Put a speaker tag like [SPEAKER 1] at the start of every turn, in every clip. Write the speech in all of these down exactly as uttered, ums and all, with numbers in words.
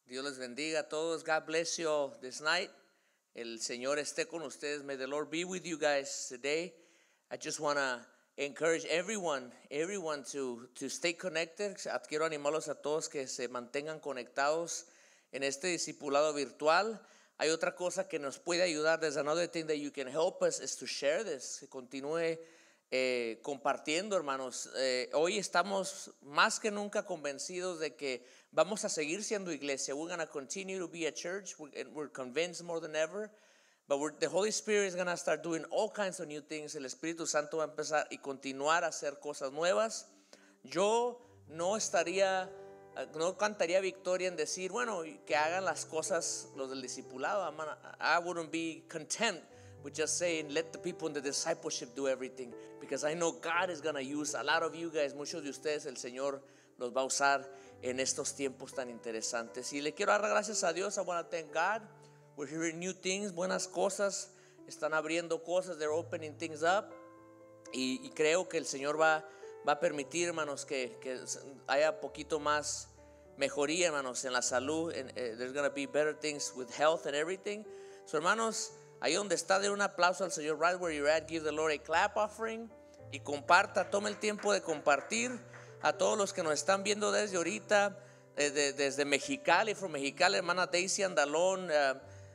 [SPEAKER 1] Dios les bendiga a todos. God bless you all this night. El Señor esté con ustedes. May the Lord be with you guys today. I just want to encourage everyone, everyone to, to stay connected. Quiero animarlos a todos que se mantengan conectados en este discipulado virtual. Hay otra cosa que nos puede ayudar. There's another thing that you can help us is to share this. Que continúe eh, compartiendo, hermanos. Eh, hoy estamos más que nunca convencidos de que vamos a seguir siendo iglesia. We're going to continue to be a church. We're, we're convinced more than ever. But we're, the Holy Spirit is going to start doing all kinds of new things. El Espíritu Santo va a empezar y continuar a hacer cosas nuevas. Yo no estaría, no cantaría victoria en decir, bueno, que hagan las cosas los del discipulado. I wouldn't be content with just saying, let the people in the discipleship do everything. Because I know God is going to use a lot of you guys, muchos de ustedes, el Señor los va a usar en estos tiempos tan interesantes. Y le quiero dar gracias a Dios. I want to thank God. We're hearing new things, buenas cosas. Están abriendo cosas. They're opening things up. Y, y creo que el Señor va, va a permitir, hermanos, que, que haya poquito más mejoría, hermanos, en la salud. And, uh, there's going to be better things with health and everything. So, hermanos, ahí donde está, de un aplauso al Señor. Right where you're at, give the Lord a clap offering. Y comparta, tome el tiempo de compartir. A todos los que nos están viendo desde ahorita, eh, de, desde Mexicali, from Mexicali, hermana Daisy Andalón, eh,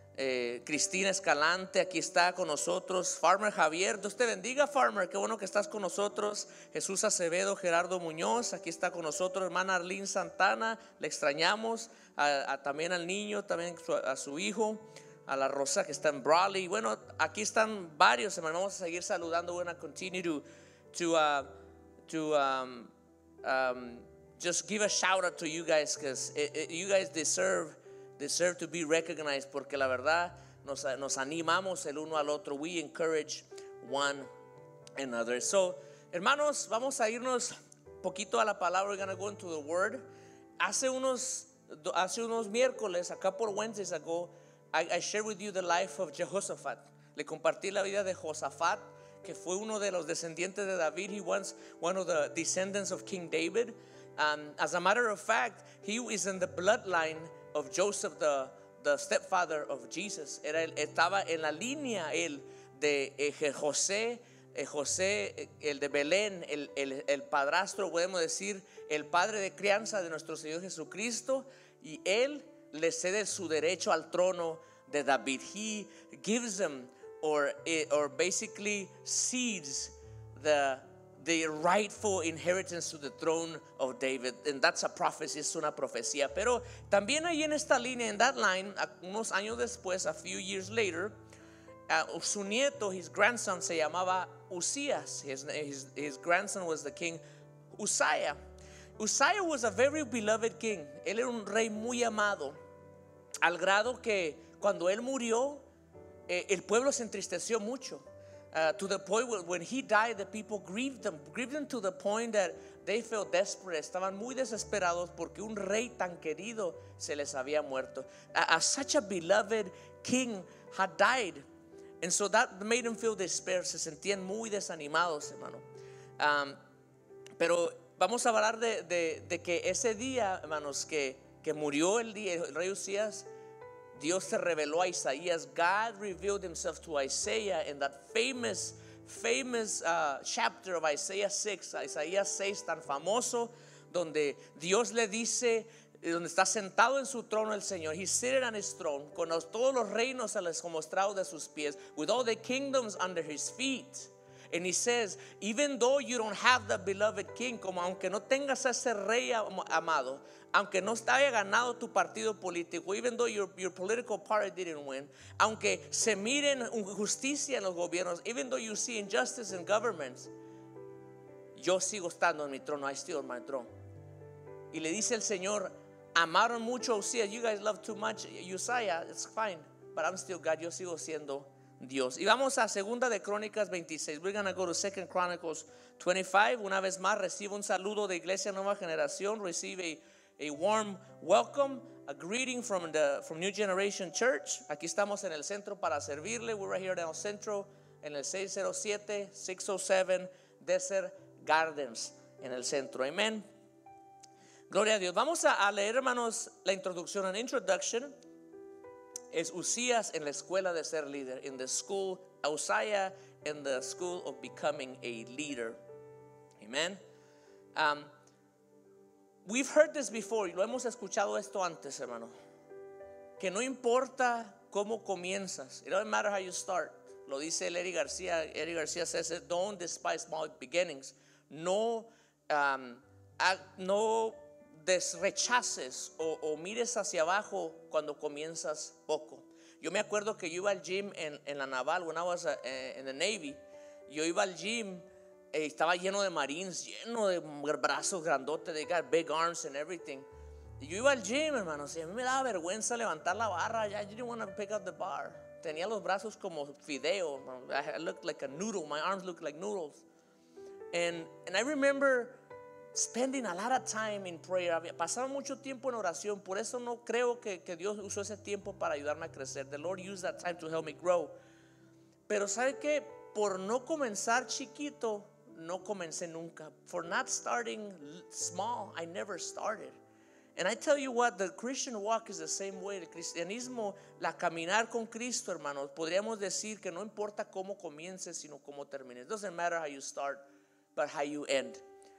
[SPEAKER 1] eh, Cristina Escalante, aquí está con nosotros. Farmer Javier, Dios te bendiga, Farmer, qué bueno que estás con nosotros. Jesús Acevedo, Gerardo Muñoz, aquí está con nosotros. Hermana Arlene Santana, le extrañamos. A, a, también al niño, también a su hijo, a la Rosa que está en Brawley. Bueno, aquí están varios, hermanos. Vamos a seguir saludando. We're going to continue to, to, uh, to um, Um, just give a shout out to you guys, because you guys deserve deserve to be recognized, porque la verdad nos, nos animamos el uno al otro. We encourage one another. So, hermanos, vamos a irnos poquito a la palabra. We're gonna go into the word. Hace unos hace unos miércoles, acá por Wednesdays ago, I, I shared with you the life of Jehoshaphat. Le compartí la vida de Josafat, que fue uno de los descendientes de David. He was one of the descendants of King David. Um, as a matter of fact, he is in the bloodline of Joseph, the, the stepfather of Jesus. Era, estaba en la línea él de eh, José, eh, José, el de Belén, el, el, el padrastro, podemos decir, el padre de crianza de nuestro Señor Jesucristo. Y él le cede su derecho al trono de David. He gives him Or, or basically cedes the, the rightful inheritance to the throne of David. And that's a prophecy, es una profecía. Pero también ahí en esta línea, in that line, unos años después, a few years later, uh, su nieto, his grandson, se llamaba Uzías. His, his, his grandson was the king Uzziah. Uzziah was a very beloved king. Él era un rey muy amado, al grado que cuando él murió, el pueblo se entristeció mucho, uh, to the point where when he died, the people grieved him, grieved him to the point that they felt desperate. Estaban muy desesperados porque un rey tan querido se les había muerto. Uh, uh, such a beloved king had died, and so that made them feel despair. Se sentían muy desanimados, hermano. Um, pero vamos a hablar de, de, de que ese día, hermanos, que, que murió el, día, el rey Uzías, Dios se reveló a Isaías. God revealed himself to Isaiah in that famous, famous uh, chapter of Isaiah six, Isaías seis, tan famoso, donde Dios le dice, donde está sentado en su trono el Señor. He's seated on his throne, con los, todos los reinos a los mostrados de sus pies, with all the kingdoms under his feet. And he says, even though you don't have the beloved king, como aunque no tengas a ese rey amado, aunque no haya ganado tu partido político, even though your, your political party didn't win, aunque se miren injusticia en los gobiernos, even though you see injustice in governments, yo sigo estando en mi trono. I still on my throne. Y le dice el Señor, amaron mucho a Uzziah, you guys love too much Uzziah, it's fine, but I'm still God, yo sigo siendo Dios. Y vamos a Segunda de Crónicas veintiséis. We're going to go to Second Chronicles twenty-five. Una vez más, recibe un saludo de Iglesia Nueva Generación. Receive a, a warm welcome, a greeting from the from New Generation Church. Aquí estamos en el centro para servirle. We're right here in el centro, en el seis oh siete, six oh seven Desert Gardens, en el centro. Amen. Gloria a Dios. Vamos a, a leer, hermanos, la introducción. An introduction es Uzías en la escuela de ser líder. In the school, Uzziah in the school of becoming a leader. Amen. Um, we've heard this before. Y lo hemos escuchado esto antes, hermano. Que no importa cómo comienzas. It doesn't matter how you start. Lo dice Eddie García. Eddie García says it, don't despise small beginnings. No, um, a, no desrechaces o, o mires hacia abajo cuando comienzas poco. Yo me acuerdo que yo iba al gym en, en la naval, when I was uh, in the Navy. Yo iba al gym, eh, estaba lleno de marines, lleno de brazos grandotes, they got big arms and everything. Y yo iba al gym, hermanos, y a mí me daba vergüenza levantar la barra. I didn't want to pick up the bar. Tenía los brazos como fideo. I looked like a noodle. My arms looked like noodles. And, and I remember spending a lot of time in prayer. Pasaba mucho tiempo en oración. Por eso no creo que, que Dios usó ese tiempo para ayudarme a crecer. The Lord used that time to help me grow. Pero ¿sabe qué? Por no comenzar chiquito, no comencé nunca. For not starting small, I never started. And I tell you what, the Christian walk is the same way. El cristianismo, la caminar con Cristo, hermanos, podríamos decir que no importa cómo comiences, sino cómo termines. It doesn't matter how you start, but how you end.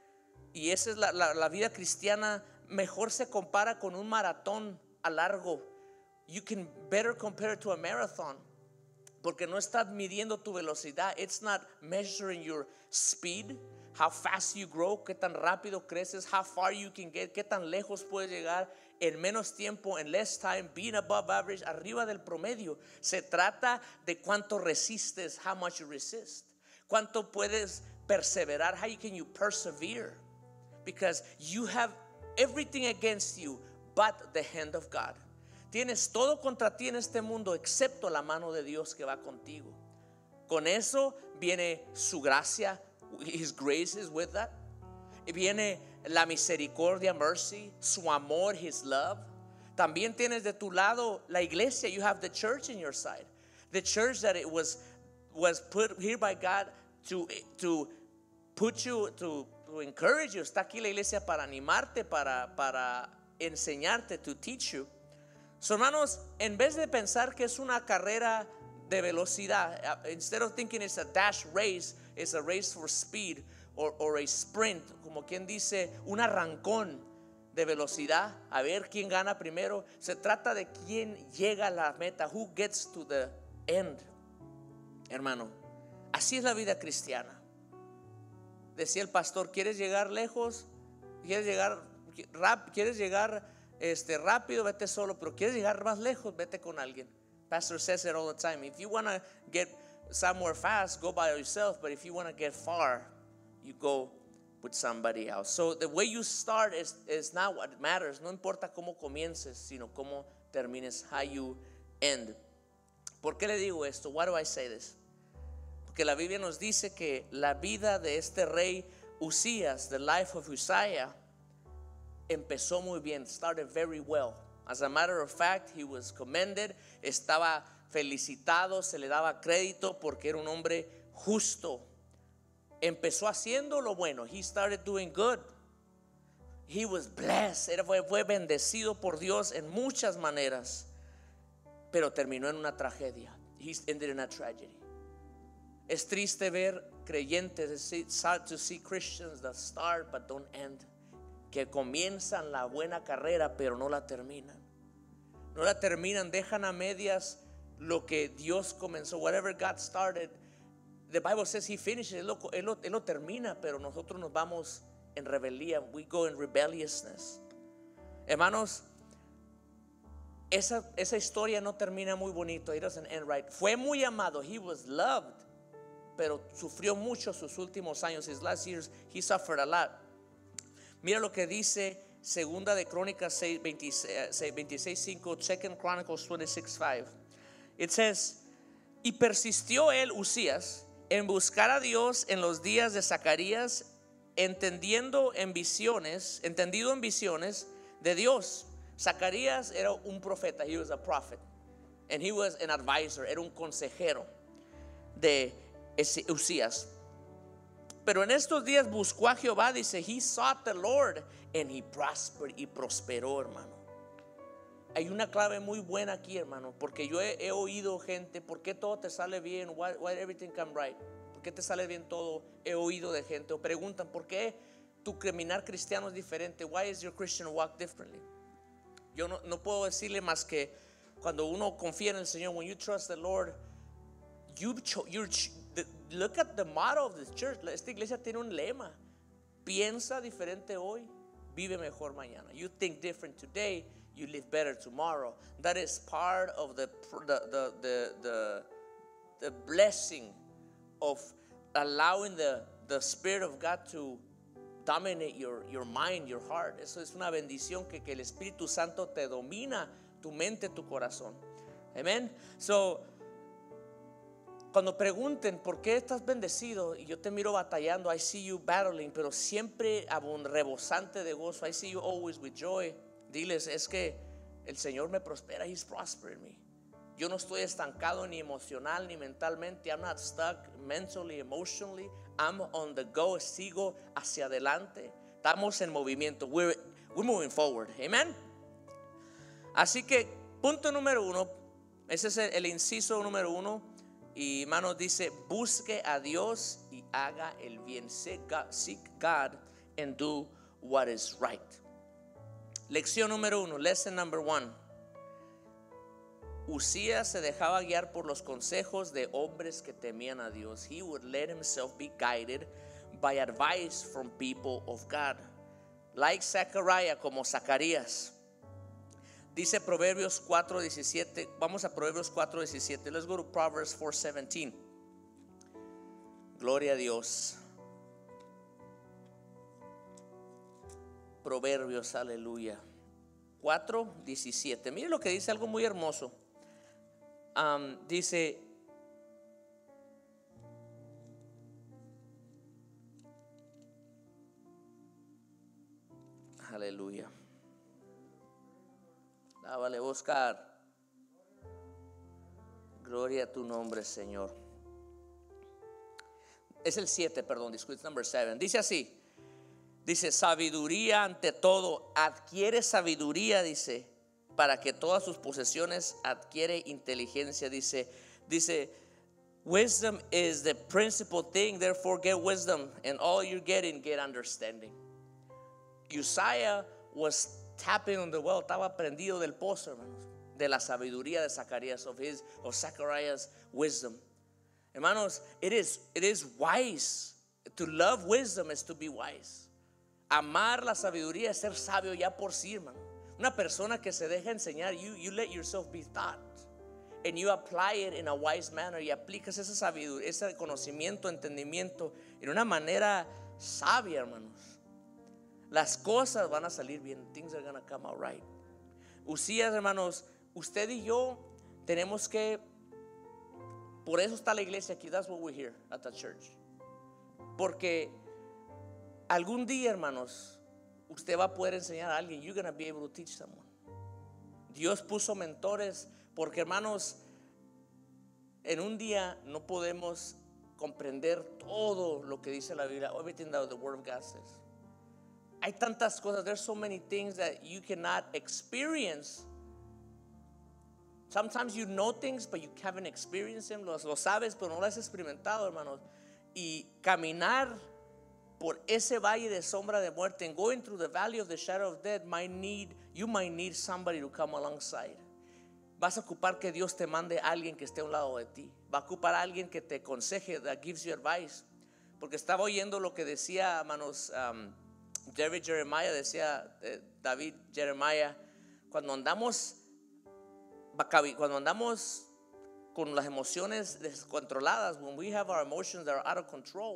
[SPEAKER 1] Y esa es la, la, la vida cristiana. Mejor se compara con un maratón a largo. You can better compare it to a marathon. Porque no estás midiendo tu velocidad. It's not measuring your speed. How fast you grow, qué tan rápido creces, how far you can get, qué tan lejos puedes llegar en menos tiempo, en less time, being above average, arriba del promedio. Se trata de cuánto resistes, how much you resist. Cuánto puedes perseverar, how can you persevere. Because you have everything against you but the hand of God. Tienes todo contra ti en este mundo excepto la mano de Dios que va contigo. Con eso viene su gracia. His grace is with that. Y viene la misericordia, mercy, su amor, His love. También tienes de tu lado la iglesia. You have the church in your side. The church that it was was put here by God to to put you to, to encourage you. Está aquí la iglesia para animarte, para para enseñarte, to teach you. So, hermanos, en vez de pensar que es una carrera de velocidad, instead of thinking it's a dash race, it's a race for speed or, or a sprint, como quien dice, un arrancón de velocidad, a ver quién gana primero. Se trata de quién llega a la meta, who gets to the end. Hermano, así es la vida cristiana. Decía el pastor, ¿quieres llegar lejos? ¿Quieres llegar rap, quieres llegar este, rápido? Vete solo, pero ¿quieres llegar más lejos? Vete con alguien. Pastor says it all the time. If you want to get somewhere fast, go by yourself. But if you want to get far, you go with somebody else. So the way you start is, is not what matters. No importa cómo comiences, sino cómo termines, how you end. ¿Por qué le digo esto? Why do I say this? Porque la Biblia nos dice que la vida de este rey Uzías, the life of Uzziah, empezó muy bien, started very well. As a matter of fact, he was commended, estaba felicitado, se le daba crédito porque era un hombre justo. Empezó haciendo lo bueno. He started doing good. He was blessed. Era, fue, fue bendecido por Dios en muchas maneras. Pero terminó en una tragedia. He ended in a tragedy. Es triste ver creyentes, it's sad to see Christians that start but don't end. Que comienzan la buena carrera pero no la terminan. No la terminan, dejan a medias lo que Dios comenzó. Whatever God started, the Bible says He finishes. Él lo, él lo, él lo termina, pero nosotros nos vamos en rebeldía. We go in rebelliousness. Hermanos, esa, esa historia no termina muy bonito. It doesn't end right. Fue muy amado. He was loved, pero sufrió mucho sus últimos años. His last years, he suffered a lot. Mira lo que dice Segunda de Crónicas veintiséis cinco, Second Chronicles twenty-six five. It says, y persistió él, Uzías, en buscar a Dios en los días de Zacarías, entendiendo en visiones, entendido en visiones de Dios. Zacarías era un profeta, he was a prophet, and he was an advisor, era un consejero de Uzías. Pero en estos días buscó a Jehová, dice, he sought the Lord and he prospered, y prosperó, hermano. Hay una clave muy buena aquí, hermano, porque yo he, he oído gente, ¿por qué todo te sale bien? Why, why everything come right? ¿Por qué te sale bien todo? He oído de gente, o preguntan, ¿por qué tu caminar cristiano es diferente? Why is your Christian walk differently? Yo no, no puedo decirle más que cuando uno confía en el Señor, when you trust the Lord, you, you're, the, look at the motto of this church. Esta iglesia tiene un lema: piensa diferente hoy, vive mejor mañana. You think different today, you live better tomorrow. That is part of the the the the, the, the blessing of allowing the, the Spirit of God to dominate your, your mind, your heart. Eso es una bendición, que, que el Espíritu Santo te domina tu mente, tu corazón. Amen. So, cuando pregunten por qué estás bendecido y yo te miro batallando, I see you battling, pero siempre rebosante de gozo, I see you always with joy. Diles, es que el Señor me prospera, He's prospering me. Yo no estoy estancado ni emocional ni mentalmente. I'm not stuck mentally, emotionally. I'm on the go. Sigo hacia adelante. Estamos en movimiento. We're, we're moving forward. Amen. Así que punto número uno, ese es el, el inciso número uno. Y hermanos, dice, busque a Dios y haga el bien. Seek God, seek God and do what is right. Lección número uno, lesson number one. Usías se dejaba guiar por los consejos de hombres que temían a Dios. He would let himself be guided by advice from people of God. Like Zechariah, como Zacarías. Dice Proverbios cuatro diecisiete. Vamos a Proverbios cuatro diecisiete. Let's go to Proverbs four seventeen. Gloria a Dios. Proverbios, aleluya. cuatro diecisiete. Mire lo que dice, algo muy hermoso. Um, dice, aleluya. Dávale, Oscar. Gloria a tu nombre, Señor. Es el siete, perdón, disculpe, number seven. Dice así. Dice, sabiduría ante todo. Adquiere sabiduría, dice, para que todas sus posesiones adquiere inteligencia. Dice, dice, wisdom is the principal thing, therefore get wisdom, and all you're getting, get understanding. Uzziah was tapping on the well, estaba prendido del pozo, hermanos, de la sabiduría de Zacarías, of his, of Zachariah's wisdom. Hermanos, it is, it is wise. To love wisdom is to be wise. Amar la sabiduría es ser sabio ya por sí, hermano. Una persona que se deja enseñar, you, you let yourself be taught, and you apply it in a wise manner, y aplicas esa sabiduría, ese conocimiento, entendimiento en una manera sabia, hermanos. Las cosas van a salir bien. Things are going to come out right. Usías, hermanos, usted y yo tenemos que, por eso está la iglesia aquí. That's what we're here at the church. Porque algún día, hermanos, usted va a poder enseñar a alguien. You're going to be able to teach someone. Dios puso mentores, porque, hermanos, en un día no podemos comprender todo lo que dice la Biblia, everything that the Word of God says. Hay tantas cosas. There's so many things that you cannot experience. Sometimes you know things, but you haven't experienced them. Lo, lo sabes, pero no lo has experimentado, hermanos. Y caminar por ese valle de sombra de muerte, and going through the valley of the shadow of death, might need, you might need somebody to come alongside. Vas a ocupar que Dios te mande a alguien que esté a un lado de ti. Va a ocupar a alguien que te aconseje, that gives you advice. Porque estaba oyendo lo que decía, hermanos, um, David Jeremiah, decía eh, David Jeremiah, cuando andamos cuando andamos con las emociones descontroladas, when we have our emotions that are out of control,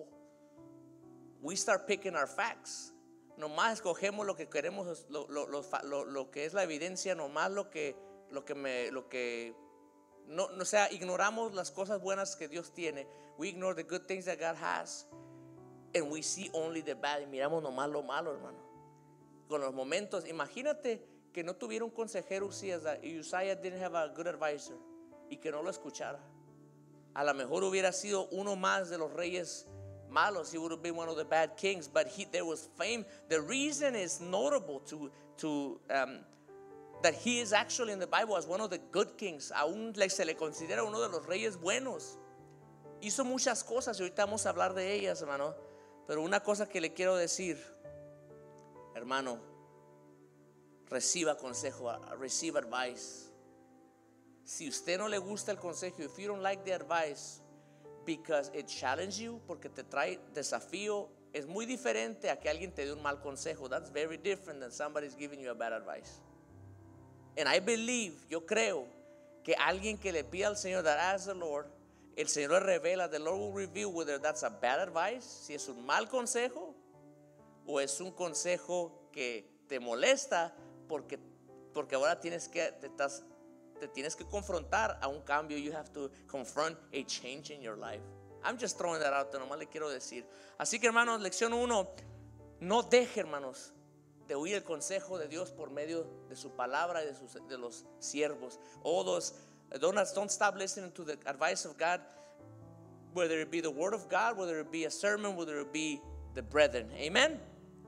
[SPEAKER 1] we start picking our facts. Nomás escogemos lo que queremos, lo, lo, lo, lo, lo que es la evidencia, nomás lo que lo que me lo que no, no, o sea, ignoramos las cosas buenas que Dios tiene. We ignore the good things that God has. And we see only the bad. Y miramos nomás lo malo, hermano. Con los momentos, imagínate que no tuviera un consejero Usías, that Uzziah didn't have a good advisor, y que no lo escuchara. A lo mejor hubiera sido uno más de los reyes malos. He would have been one of the bad kings, but he, there was fame. The reason is notable to, to um, that he is actually in the Bible as one of the good kings. Aún se le considera uno de los reyes buenos. Hizo muchas cosas y ahorita vamos a hablar de ellas, hermano. Pero una cosa que le quiero decir, hermano, reciba consejo, reciba advice. Si usted no le gusta el consejo, if you don't like the advice, because it challenges you, porque te trae desafío, es muy diferente a que alguien te dé un mal consejo. That's very different than somebody's giving you a bad advice. And I believe, yo creo, que alguien que le pida al Señor, that asks the Lord, el Señor le revela, the Lord will reveal whether that's a bad advice, si es un mal consejo, o es un consejo que te molesta, porque, porque ahora tienes que, te estás te tienes que confrontar a un cambio. You have to confront a change in your life. I'm just throwing that out there, nomás le quiero decir. Así que, hermanos, lección uno, no deje, hermanos, de oír el consejo de Dios por medio de su palabra y de, sus, de los siervos. All those, don't, don't stop listening to the advice of God, whether it be the word of God, whether it be a sermon, whether it be the brethren. Amen.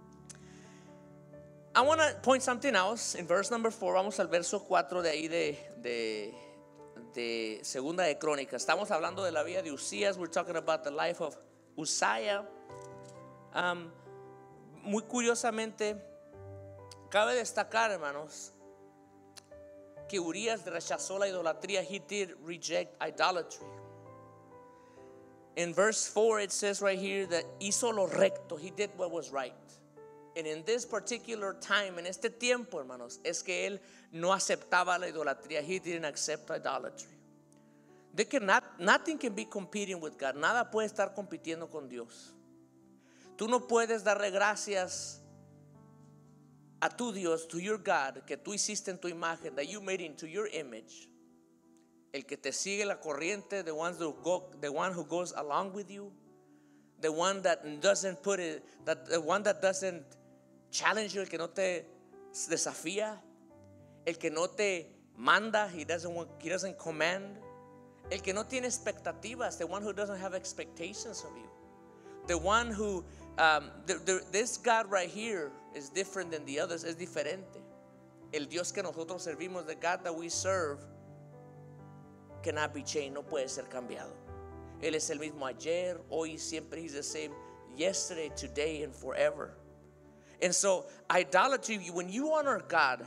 [SPEAKER 1] I want to point something else in verse number four. Vamos al verso cuatro de ahí de, de, de Segunda de Crónicas. Estamos hablando de la vida de Usías. We're talking about the life of Uzziah. Um, muy curiosamente, cabe destacar, hermanos, que Urias rechazó la idolatría. He did reject idolatry. In verse four it says right here that hizo lo recto. He did what was right. And in this particular time, en este tiempo, hermanos, es que él no aceptaba la idolatría. He didn't accept idolatry. They cannot, nothing can be competing with God. Nada puede estar compitiendo con Dios. Tú no puedes darle gracias a tu Dios, to your God, que tú hiciste en tu imagen, that you made into your image. El que te sigue la corriente, the ones who go, the one who goes along with you, the one that doesn't put it, that the one that doesn't challenge you, el que no te desafía, el que no te manda, he doesn't want, he doesn't command, el que no tiene expectativas, the one who doesn't have expectations of you, the one who um, the, the, this God right here is different than the others, es diferente. El Dios que nosotros servimos, the God that we serve, cannot be changed, no puede ser cambiado. Él es el mismo ayer, hoy, siempre. He's the same yesterday, today, and forever. And so, idolatry, when you honor God,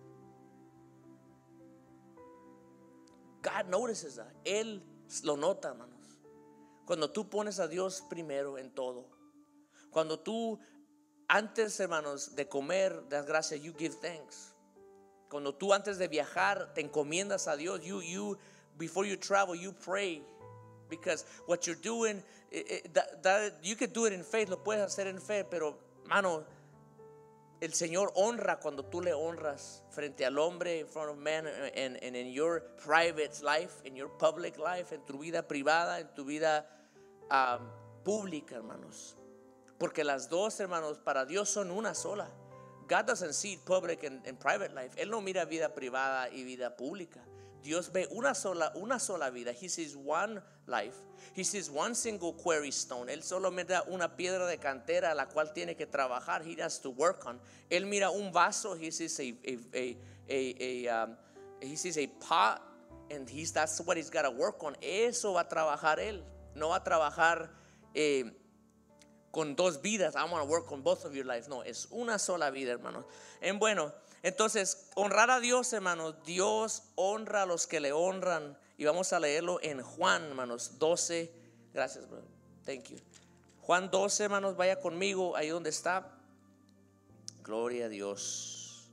[SPEAKER 1] God notices that. Él lo nota, hermanos. Cuando tú pones a Dios primero en todo. Cuando tú, antes, hermanos, de comer, das gracias, you give thanks. Cuando tú, antes de viajar, te encomiendas a Dios, you, you, before you travel, you pray. Because what you're doing, it, it, that, that, you could do it in faith, lo puedes hacer en fe, pero, mano, el Señor honra cuando tú le honras frente al hombre, in front of man, and, and in your private life, in your public life, en tu vida privada, en tu vida um, pública, hermanos. Porque las dos, hermanos, para Dios son una sola. God doesn't see public and, and private life. Él no mira vida privada y vida pública. Dios ve una sola, una sola vida. He sees one life. He sees one single quarry stone. Él solo mira una piedra de cantera a la cual tiene que trabajar. He has to work on. Él mira un vaso. He sees a, a, a, a, a um, he sees a pot, and he's, that's what he's got to work on. Eso va a trabajar él. No va a trabajar eh, con dos vidas. I want to work on both of your lives. No, es una sola vida, hermanos. En bueno, entonces, honrar a Dios, hermanos. Dios honra a los que le honran. Y vamos a leerlo en Juan, hermanos, doce. Gracias, brother. Thank you. Juan doce, hermanos, vaya conmigo ahí donde está. Gloria a Dios.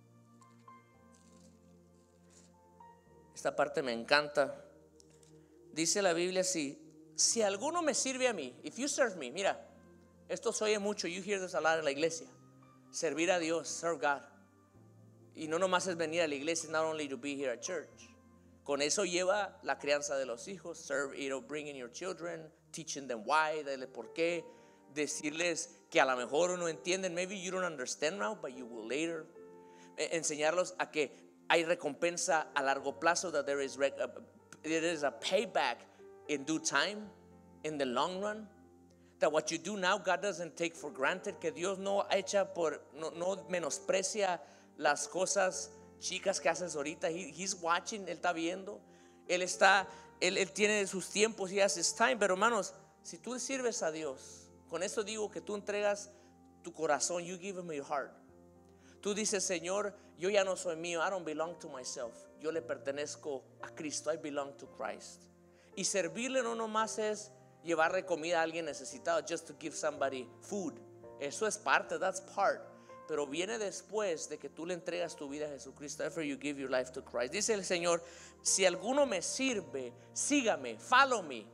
[SPEAKER 1] Esta parte me encanta. Dice la Biblia así: si alguno me sirve a mí, if you serve me, mira, esto se oye mucho, you hear this a lot en la iglesia. Servir a Dios, serve God. Y no nomás es venir a la iglesia, not only to be here at church. Con eso lleva la crianza de los hijos, serve, you know, bringing your children, teaching them why, darle por qué, decirles que a lo mejor no entienden, maybe you don't understand now, but you will later. Enseñarlos a que hay recompensa a largo plazo, that there is, rec- uh, there is a payback in due time, in the long run. That what you do now, God doesn't take for granted. Que Dios no echa por, no, no menosprecia las cosas chicas que haces ahorita. He, he's watching, Él está viendo. Él está, él, él tiene sus tiempos, He has His time. Pero hermanos, si tú sirves a Dios, con eso digo que tú entregas tu corazón. You give Him your heart. Tú dices, Señor, yo ya no soy mío. I don't belong to myself. Yo le pertenezco a Cristo. I belong to Christ. Y servirle no nomás es llevarle comida a alguien necesitado, just to give somebody food. Eso es parte, that's part. Pero viene después de que tú le entregas tu vida a Jesucristo. After you give your life to Christ. Dice el Señor, si alguno me sirve, sígame, follow me.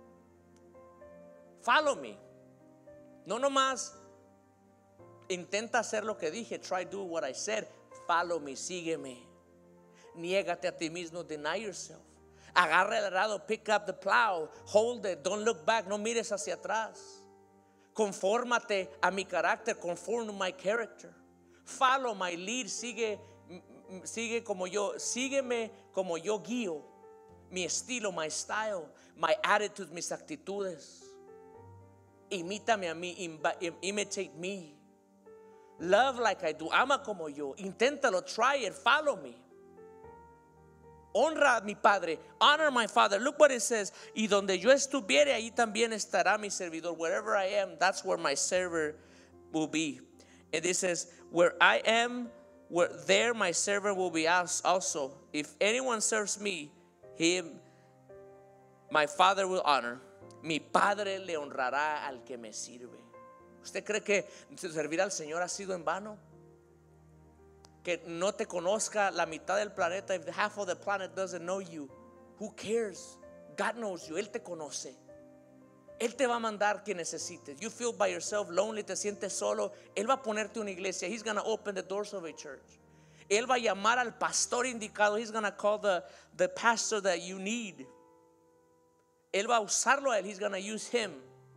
[SPEAKER 1] Follow me. No nomás intenta hacer lo que dije, try do what I said. Follow me, sígueme. Niégate a ti mismo, deny yourself. Agarra el arado, pick up the plow, hold it, don't look back, no mires hacia atrás. Confórmate a mi carácter, conform to my character. Follow my lead, sigue, sigue como yo, sígueme como yo guío. Mi estilo, my style, my attitude, mis actitudes. Imítame a mí, imitate me. Love like I do, ama como yo. Inténtalo, try it, follow me. Honra a mi padre, honor my father. Look what it says. Y donde yo estuviere, ahí también estará mi servidor. Wherever I am, that's where my server will be. And it says, where I am, where there my servant will be also. If anyone serves me, him, my father will honor. Mi padre le honrará al que me sirve. ¿Usted cree que servir al Señor ha sido en vano? Que no te conozca la mitad del planeta. If half of the planet doesn't know you, who cares? God knows you. Él te conoce. Él te va a mandar quien necesites. You feel by yourself lonely, te sientes solo. Él va a ponerte una iglesia. He's going to open the doors of a church. Él va a llamar al pastor indicado. He's going to call the, the pastor that you need. Él va a usarlo a él. He's going to use him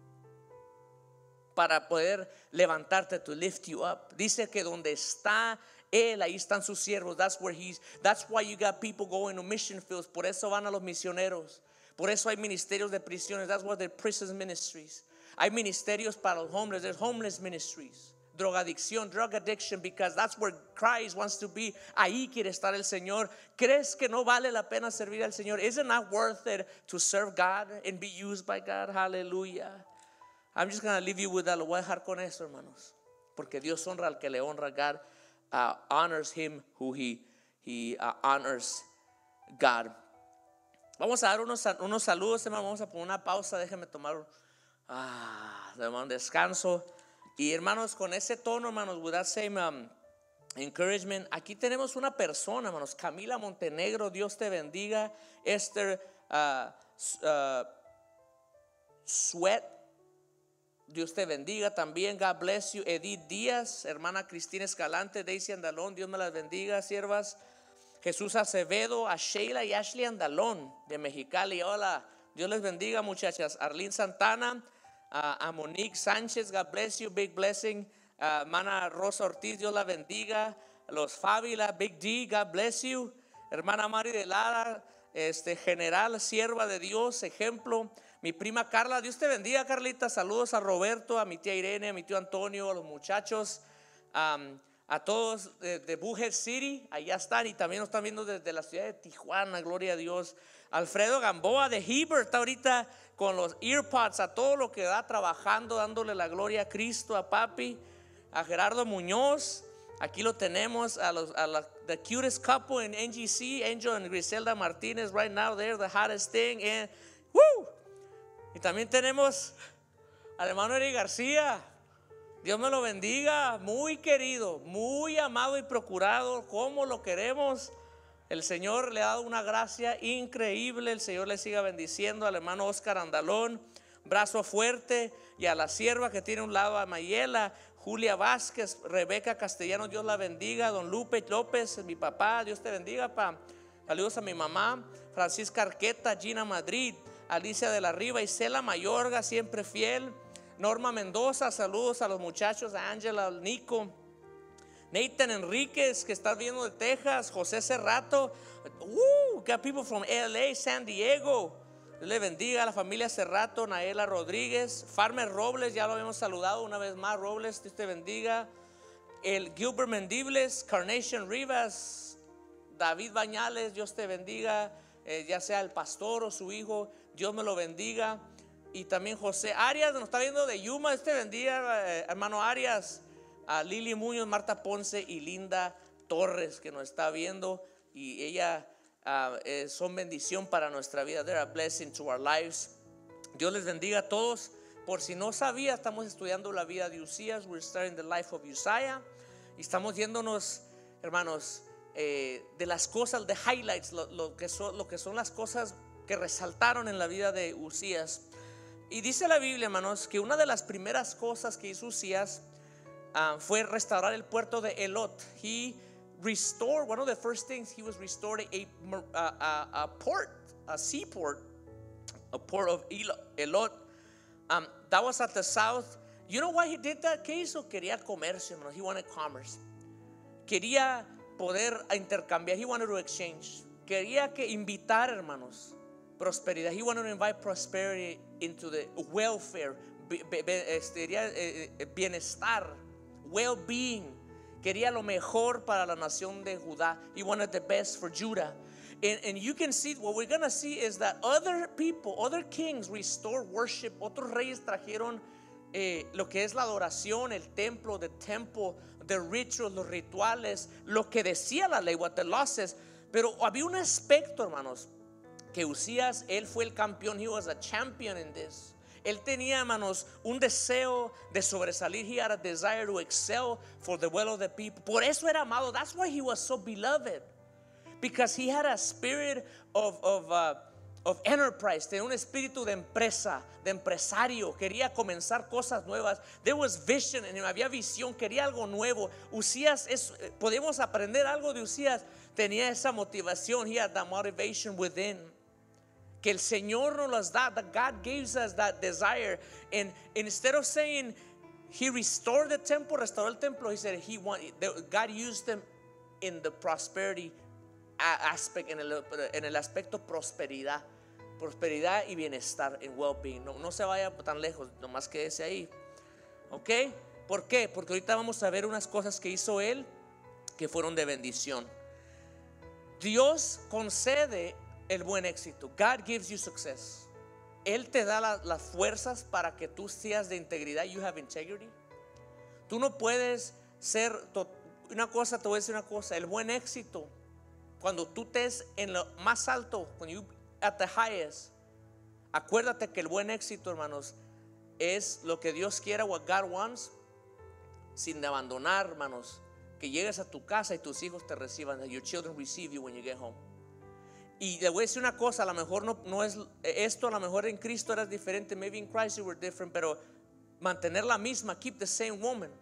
[SPEAKER 1] para poder levantarte, to lift you up. Dice que donde está Él, ahí están sus siervos. That's where he's, that's why you got people going to mission fields. Por eso van a los misioneros. Por eso hay ministerios de prisiones. That's why they're prison ministries. Hay ministerios para los homeless. There's homeless ministries. Drogadicción, drug addiction, because that's where Christ wants to be. Ahí quiere estar el Señor. ¿Crees que no vale la pena servir al Señor? Isn't that worth it to serve God and be used by God? Hallelujah. I'm just going to leave you with that. Lo voy a dejar con eso, hermanos. Porque Dios honra al que le honra. God Uh, honors him who he, he uh, honors God. Vamos a dar unos, unos saludos, hermano. Vamos a poner una pausa. Déjenme tomar ah, un descanso. Y hermanos, con ese tono, hermanos, with that same um, encouragement, aquí tenemos una persona, hermanos, Camila Montenegro. Dios te bendiga. Esther uh, uh, Sweat, Dios te bendiga también. God bless you. Edith Díaz, hermana Cristina Escalante, Daisy Andalón, Dios me las bendiga, siervas. Jesús Acevedo, a Sheila y Ashley Andalón de Mexicali. Hola, Dios les bendiga, muchachas. Arlene Santana, uh, a Monique Sánchez, God bless you, big blessing. Uh, hermana Rosa Ortiz, Dios la bendiga. Los Fábila, Big D, God bless you. Hermana Mari de Lara, este, general, sierva de Dios, ejemplo. Mi prima Carla, Dios te bendiga, Carlita. Saludos a Roberto, a mi tía Irene, a mi tío Antonio, a los muchachos, um, a todos de, de Buget City. Allá están y también nos están viendo desde la ciudad de Tijuana, gloria a Dios. Alfredo Gamboa de Heber está ahorita con los earpods, a todo lo que da trabajando, dándole la gloria a Cristo, a papi. A Gerardo Muñoz, aquí lo tenemos, a los a la, the cutest couple in N G C, Angel and Griselda Martinez, right now they're the hottest thing. And woo! Y también tenemos al hermano Eric García. Dios me lo bendiga, muy querido, muy amado y procurado, como lo queremos. El Señor le ha dado una gracia increíble. El Señor le siga bendiciendo. Al hermano Oscar Andalón, brazo fuerte. Y a la sierva que tiene un lado, a Mayela, Julia Vázquez, Rebeca Castellano, Dios la bendiga. Don Lupe López, mi papá, Dios te bendiga, pa. Saludos a mi mamá, Francisca Arqueta, Gina Madrid, Alicia de la Riva, Isela Mayorga, siempre fiel. Norma Mendoza, saludos a los muchachos, a Ángela, al Nico. Nathan Enríquez, que está viendo de Texas. José Cerrato. Woo, got people from L A, San Diego. Dios le bendiga a la familia Cerrato, Naela Rodríguez, Farmer Robles, ya lo habíamos saludado una vez más. Robles, Dios te bendiga. El Gilbert Mendibles, Carnation Rivas, David Bañales, Dios te bendiga, eh, ya sea el pastor o su hijo, Dios me lo bendiga. Y también José Arias, nos está viendo de Yuma, Dios te bendiga, eh, hermano Arias. A Lili Muñoz, Marta Ponce y Linda Torres, que nos está viendo, y ella uh, eh, son bendición para nuestra vida. They're a blessing to our lives. Dios les bendiga a todos. Por si no sabía, estamos estudiando la vida de Uzías. We're studying the life of Uzziah, y estamos yéndonos, hermanos, eh, de las cosas, de highlights, lo, lo, que son, lo que son las cosas que resaltaron en la vida de Uzías. Y dice la Biblia, hermanos, que una de las primeras cosas que hizo Uzías Uh, fue restaurar el puerto de Elot. He restored, one of the first things he was restoring a, a, a, a port, a seaport, a port of Elot. Um, that was at the south. You know why he did that? ¿Qué hizo? Quería comercio, hermano. He wanted commerce. Quería poder intercambiar. He wanted to exchange. Quería que invitar, hermanos, prosperidad. He wanted to invite prosperity into the welfare, be, be, este, bienestar, well-being. Quería lo mejor para la nación de Judá. He wanted the best for Judah. And, and you can see, what we're going to see is that other people, other kings restored worship. Otros reyes trajeron eh, lo que es la adoración, el templo, the temple, the rituals, los rituales, lo que decía la ley, what the law says. Pero había un aspecto, hermanos, que Uzías, él fue el campeón. He was a champion in this. Él tenía, hermanos, un deseo de sobresalir. He had a desire to excel for the well of the people. Por eso era amado. That's why he was so beloved. Because he had a spirit of, of, uh, of enterprise. Tenía un espíritu de empresa, de empresario. Quería comenzar cosas nuevas. There was vision en him. Había visión. Quería algo nuevo. Uzías, es, podemos aprender algo de Uzías. Tenía esa motivación. He had that motivation within. Que el Señor nos las da. That God gives us that desire. And, and instead of saying he restored the temple, restauró el templo, he said he want, God used them in the prosperity aspect, en el, en el aspecto prosperidad. Prosperidad y bienestar, en well-being. No, no se vaya tan lejos, nomás quédese ahí. ¿Ok? ¿Por qué? Porque ahorita vamos a ver unas cosas que hizo él que fueron de bendición. Dios concede el buen éxito. God gives you success. Él te da la, las fuerzas para que tú seas de integridad. You have integrity. Tú no puedes ser to, una cosa, te voy a decir una cosa. El buen éxito, cuando tú estés en lo más alto, when you at the highest, acuérdate que el buen éxito, hermanos, es lo que Dios quiera, what God wants, sin abandonar, hermanos, que llegues a tu casa y tus hijos te reciban, that your children receive you when you get home. Y le voy a decir una cosa, a lo mejor no, no es esto, a lo mejor en Cristo eras diferente, maybe in Christ you were different, pero mantener la misma, keep the same woman,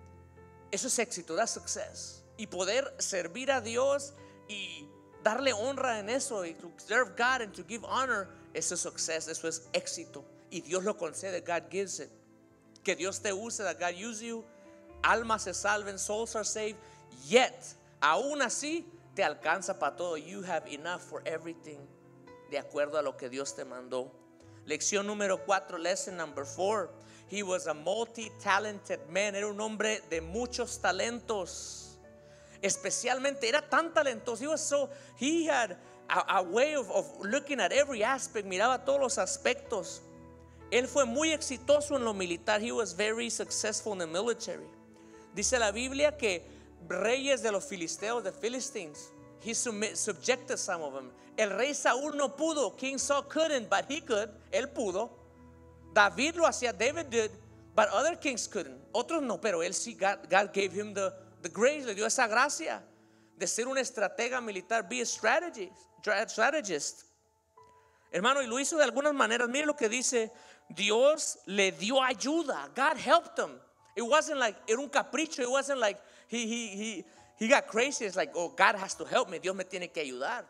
[SPEAKER 1] eso es éxito, that's success. Y poder servir a Dios y darle honra en eso, y to serve God and to give honor, eso es success, eso es éxito. Y Dios lo concede, God gives it. Que Dios te use, that God use you, almas se salven, souls are saved, yet, aún así, te alcanza para todo. You have enough for everything, de acuerdo a lo que Dios te mandó. Lección número cuatro, lesson number four. He was a multi-talented man. Era un hombre de muchos talentos. Especialmente, era tan talentoso. He was so, he had a, a way of, of looking at every aspect. Miraba todos los aspectos. Él fue muy exitoso en lo militar. He was very successful in the military. Dice la Biblia que reyes de los filisteos, the Philistines, he subjected some of them. El rey Saúl no pudo. King Saul couldn't, but he could. Él pudo. David lo hacía, David did, but other kings couldn't. Otros no, pero él sí, God, God gave him the, the grace, le dio esa gracia de ser un estratega militar, be a strategist, strategist. Hermano, y lo hizo de algunas maneras. Mire lo que dice, Dios le dio ayuda. God helped him. It wasn't like, era un capricho. It wasn't like he, he, he, he got crazy. It's like, oh, God has to help me. Dios me tiene que ayudar.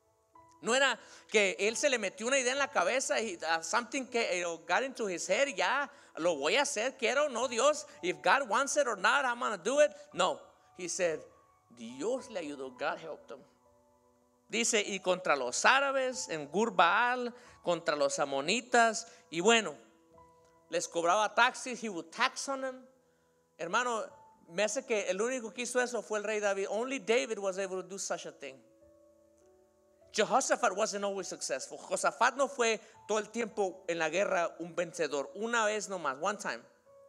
[SPEAKER 1] No era que él se le metió una idea en la cabeza y uh, something que, you know, got into his head. Ya, lo voy a hacer, quiero, no, Dios. If God wants it or not, I'm going to do it. No, he said, Dios le ayudó. God helped him. Dice, y contra los árabes en Gur-Baal, contra los amonitas, y bueno, les cobraba taxes. He would tax on them. Hermano, me hace que el único que hizo eso fue el rey David. Only David was able to do such a thing. Jehoshaphat wasn't always successful. Josafat no fue todo el tiempo en la guerra un vencedor. Una vez nomás, one time.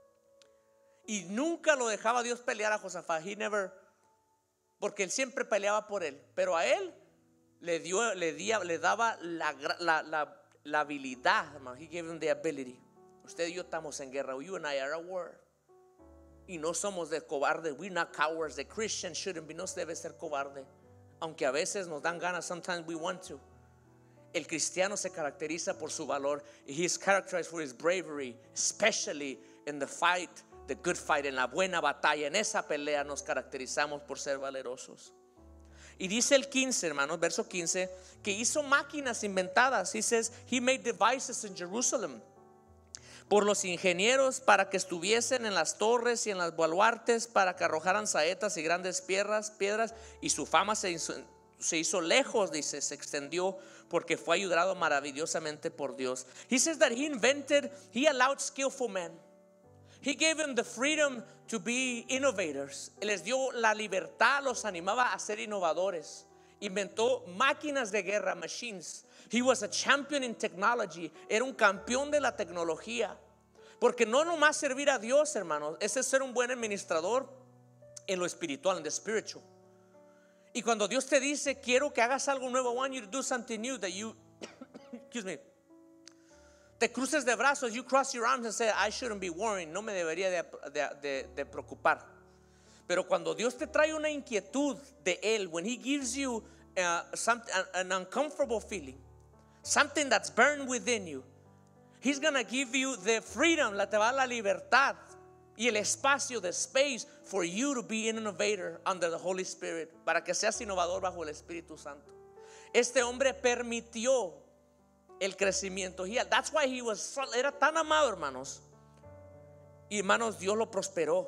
[SPEAKER 1] Y nunca lo dejaba Dios pelear a Josafat. He never, porque él siempre peleaba por él. Pero a él le dio, le, dia, le daba la, la, la, la habilidad. He gave him the ability. Usted y yo estamos en guerra. You and I are at war. Y no somos de cobarde. We're not cowards. The Christian shouldn't be. No se debe ser cobarde. Aunque a veces nos dan ganas. Sometimes we want to. El cristiano se caracteriza por su valor. He is characterized for his bravery, especially in the fight, the good fight, en la buena batalla. En esa pelea nos caracterizamos por ser valerosos. Y dice el quince, hermanos, verso quince, que hizo máquinas inventadas. He says, he made devices in Jerusalem por los ingenieros para que estuviesen en las torres y en las baluartes, para que arrojaran saetas y grandes piedras, piedras y su fama se hizo, se hizo lejos, dice, se extendió porque fue ayudado maravillosamente por Dios. He says that he invented, he allowed skillful men. He gave them the freedom to be innovators. Les dio la libertad, los animaba a ser innovadores. Inventó máquinas de guerra, machines. He was a champion in technology. Era un campeón de la tecnología. Porque no nomás servir a Dios, hermanos, ese es ser un buen administrador en lo espiritual, en the spiritual. Y cuando Dios te dice, quiero que hagas algo nuevo, I want you to do something new, that you, excuse me, te cruces de brazos, you cross your arms and say, I shouldn't be worrying, no me debería de, de, de, de preocupar. Pero cuando Dios te trae una inquietud de Él, when He gives you uh, some, an uncomfortable feeling, something that's burned within you, He's gonna give you the freedom, la te va a dar la libertad y el espacio, the space for you to be an innovator under the Holy Spirit, para que seas innovador bajo el Espíritu Santo. Este hombre permitió el crecimiento. He, that's why he was, era tan amado, hermanos. Y hermanos, Dios lo prosperó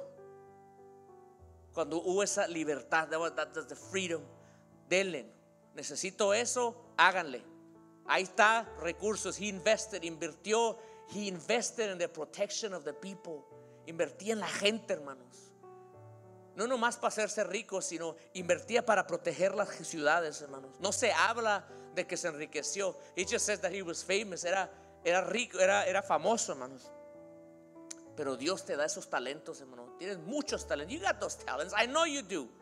[SPEAKER 1] cuando hubo esa libertad. That was, that was the freedom. Denle, necesito eso, háganle. Ahí está, recursos. He invested, invirtió. He invested in the protection of the people. Invertía en la gente, hermanos. No nomás para hacerse rico, sino invertía para proteger las ciudades, hermanos. No se habla de que se enriqueció. It just says that he was famous. Era, era rico, era, era famoso, hermanos. Pero Dios te da esos talentos, hermanos. Tienes muchos talentos. You got those talents. I know you do.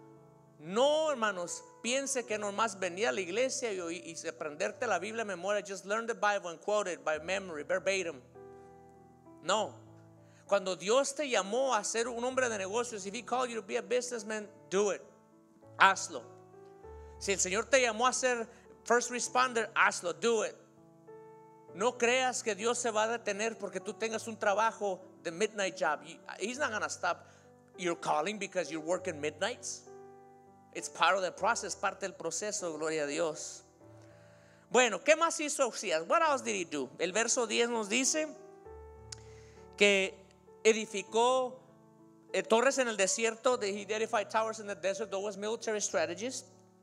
[SPEAKER 1] No, hermanos, piense que nomás venía a la iglesia y, y, y aprenderte la Biblia de memoria. Just learn the Bible and quote it by memory, verbatim. No. Cuando Dios te llamó a ser un hombre de negocios, if He called you to be a businessman, do it. Hazlo. Si el Señor te llamó a ser first responder, hazlo, do it. No creas que Dios se va a detener porque tú tengas un trabajo de midnight job. He's not going to stop your calling because you're working midnights. It's part of the process, parte del proceso, gloria a Dios. Bueno, ¿qué más hizo Usías? What else did he do? El verso diez nos dice que edificó eh, torres en el desierto. He edified towers in the desert. Those was military strategies.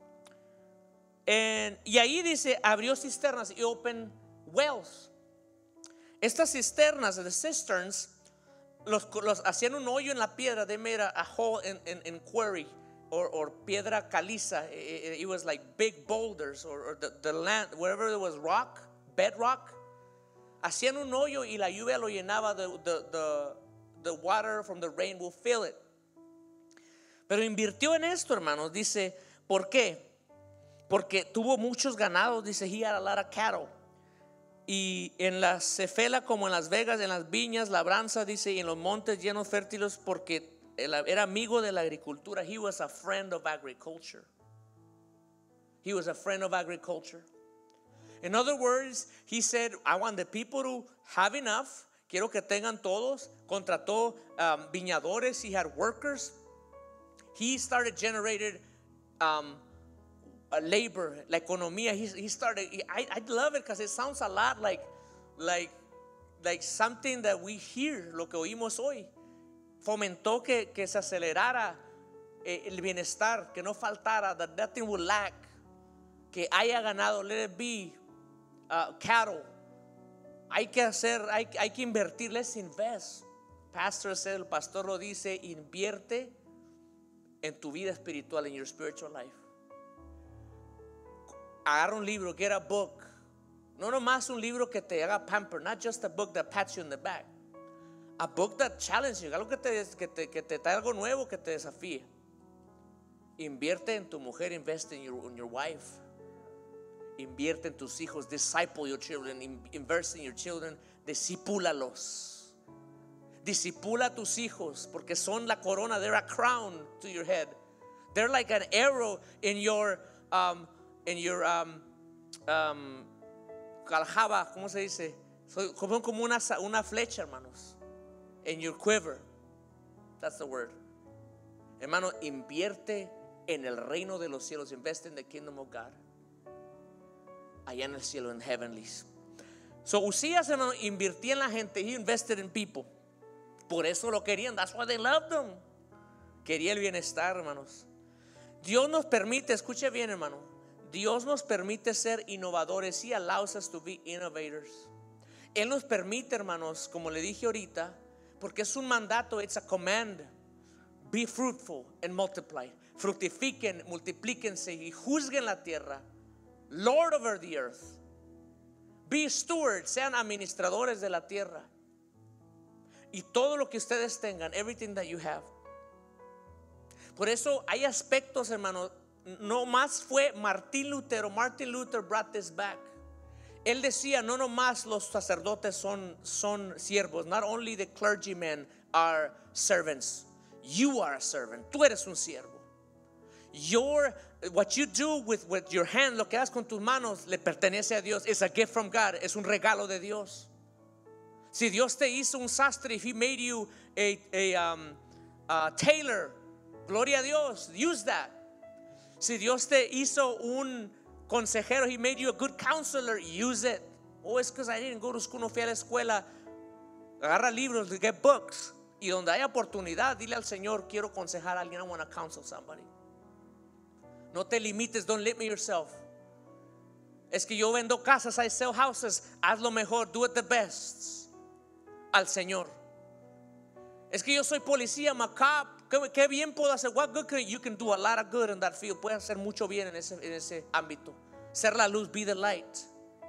[SPEAKER 1] And, y ahí dice, abrió cisternas y opened wells. Estas cisternas, the cisterns, los, los hacían un hoyo en la piedra. They made a, a hole in, in, in quarry or, or piedra caliza. It, it was like big boulders or, or the, the land, wherever there was rock, bedrock. Hacían un hoyo y la lluvia lo llenaba. The, the, the, the water from the rain will fill it. Pero invirtió en esto, hermanos. Dice, ¿por qué? Porque tuvo muchos ganados. Dice, he had a lot of cattle. Y en la Cefela como en Las Vegas, en las viñas, labranza, dice, y en los montes llenos fértiles, porque era amigo de la agricultura. He was a friend of agriculture. He was a friend of agriculture. In other words, he said, I want the people to have enough. Quiero que tengan todos. Contrató um, viñadores. He had workers. He started generated um, labor, la economía. He, he started. I, I love it because it sounds a lot like, like, like something that we hear, lo que oímos hoy. Fomentó que, que se acelerara eh, el bienestar, que no faltara, that nothing would lack. que haya ganado, let it be uh, cattle. Hay que hacer, hay, hay que invertir. Let's invest. Pastor said, el pastor lo dice, invierte en tu vida espiritual, in your spiritual life. Agarra un libro, get a book. No nomás un libro que te haga pamper, not just a book that pats you in the back. A book that challenges you, algo que te, que te, que te trae algo nuevo, que te desafíe. Invierte en tu mujer, invest in your, in your wife. Invierte en tus hijos, disciple your children, invest in your children, discipúlalos. Discipula a tus hijos, porque son la corona, they're a crown to your head. They're like an arrow in your, um, in your, um, um, caljaba, ¿cómo se dice? Son como una, una flecha, hermanos. In your quiver. That's the word. Hermano, invierte en el reino de los cielos. Invest in the kingdom of God. Allá en el cielo, en heavenlies. So Usías, hermano, invirtía en la gente. He invested in people. Por eso lo querían. That's why they loved them. Quería el bienestar, hermanos. Dios nos permite, escuche bien, hermano. Dios nos permite ser innovadores. He allows us to be innovators. Él nos permite, hermanos, como le dije ahorita, porque es un mandato, it's a command. Be fruitful and multiply. Fructifiquen, multiplíquense y juzguen la tierra. Lord over the earth. Be stewards, sean administradores de la tierra. Y todo lo que ustedes tengan, everything that you have. Por eso hay aspectos, hermanos. No más fue Martín Lutero. Martin Luther brought this back. Él decía, no nomás los sacerdotes son, son siervos. Not only the clergymen are servants. You are a servant. Tú eres un siervo. Your, what you do with, with your hand, lo que haces con tus manos, le pertenece a Dios. It's a gift from God. Es un regalo de Dios. Si Dios te hizo un sastre, if He made you a, a, um, a tailor, gloria a Dios. Use that. Si Dios te hizo un consejero, He made you a good counselor, use it. Oh, it's because I didn't go to school, no fui a la escuela. Agarra libros, get books. Y donde hay oportunidad, dile al Señor, quiero aconsejar a alguien. I want to counsel somebody. No te limites, don't limit yourself. Es que yo vendo casas, I sell houses. Hazlo mejor, do it the best. Al Señor. Es que yo soy policía, I'm a cop. ¿Qué, qué bien puedo hacer? What good can you can do a lot of good in that field? Puedes hacer mucho bien en ese, en ese ámbito. Ser la luz, be the light.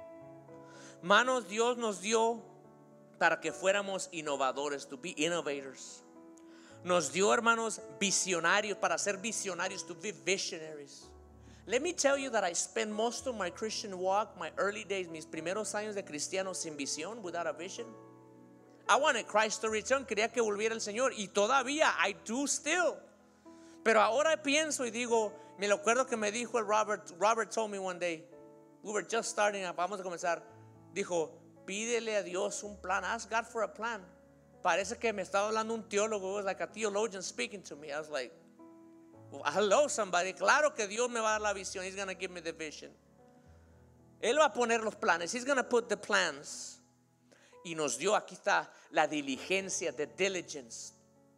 [SPEAKER 1] Manos, Dios nos dio para que fuéramos innovadores, to be innovators. Nos dio, hermanos, visionarios, para ser visionarios, to be visionaries. Let me tell you that I spent most of my Christian walk, my early days, mis primeros años de cristiano sin visión, without a vision. I wanted Christ to return, quería que volviera el Señor, y todavía I do still. Pero ahora pienso y digo, me lo acuerdo que me dijo el Robert, Robert told me one day, we were just starting up, vamos a comenzar, dijo, pídele a Dios un plan, ask God for a plan. Parece que me estaba hablando un teólogo, it was like a theologian speaking to me. I was like, well, hello somebody, claro que Dios me va a dar la visión, He's going to give me the vision. Él va a poner los planes, He's going to put the plans. Y nos dio, aquí está, la diligencia, the diligence.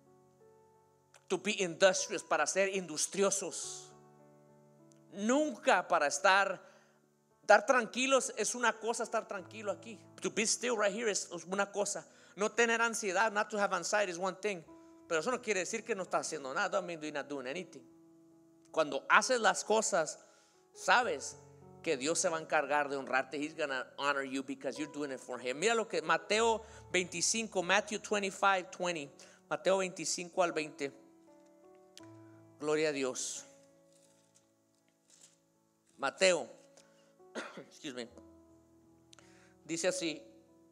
[SPEAKER 1] To be industrious, para ser industriosos. Nunca para estar, estar tranquilos es una cosa, estar tranquilo aquí. To be still right here es una cosa. No tener ansiedad, not to have anxiety is one thing. Pero eso no quiere decir que no estás haciendo nada. Don't mean you're not doing anything. Cuando haces las cosas, sabes que Dios se va a encargar de honrarte. He's gonna honor you because you're doing it for Him. Mira lo que Mateo veinticinco, Matthew twenty-five, twenty. Mateo veinticinco al veinte. Gloria a Dios. Mateo, excuse me. Dice así.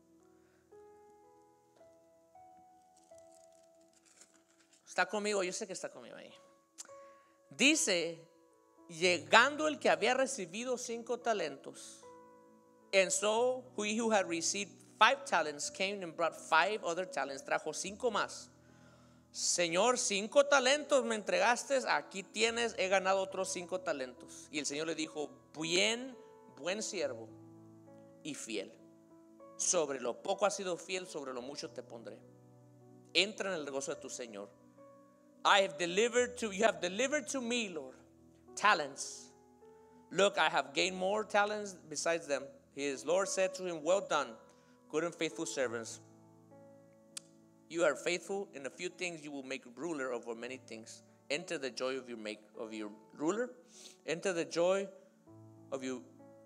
[SPEAKER 1] Está conmigo, yo sé que está conmigo ahí. Dice, llegando el que había recibido cinco talentos, and so he who had received five talents came and brought five other talents, trajo cinco más. Señor, cinco talentos me entregaste, aquí tienes, he ganado otros cinco talentos. Y el Señor le dijo, bien, buen siervo y fiel. Sobre lo poco has sido fiel, sobre lo mucho te pondré. Entra en el gozo de tu Señor. I have delivered to you have delivered to me, Lord, talents. Look, I have gained more talents besides them. His Lord said to him, well done, good and faithful servants. You are faithful in a few things, you will make ruler over many things. Enter the joy of your make of your ruler. Enter the joy of you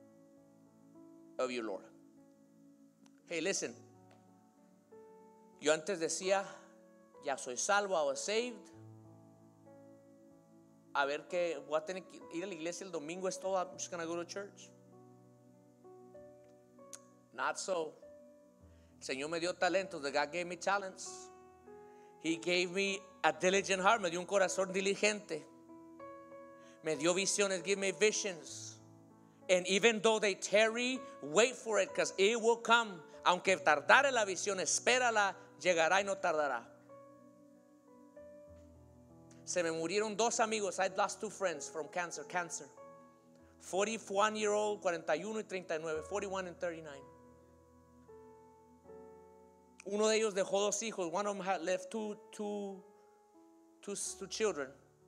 [SPEAKER 1] of your Lord. Hey, listen. Yo antes decía, ya soy salvo, I was saved. A ver que voy a tener que ir a la iglesia el domingo, es todo. I'm just gonna go to church. Not so. El Señor me dio talentos. The God gave me talents. He gave me a diligent heart. Me dio un corazón diligente. Me dio visiones. Give me visions. And even though they tarry, wait for it, because it will come. Aunque tardare la visión, espérala, llegará y no tardará. Se me murieron dos amigos. I lost two friends from cancer. Cancer. forty-one year old, cuarenta y uno y treinta y nueve. forty-one and thirty-nine. Uno de ellos dejó dos hijos. One of them had left two, two, two, two children.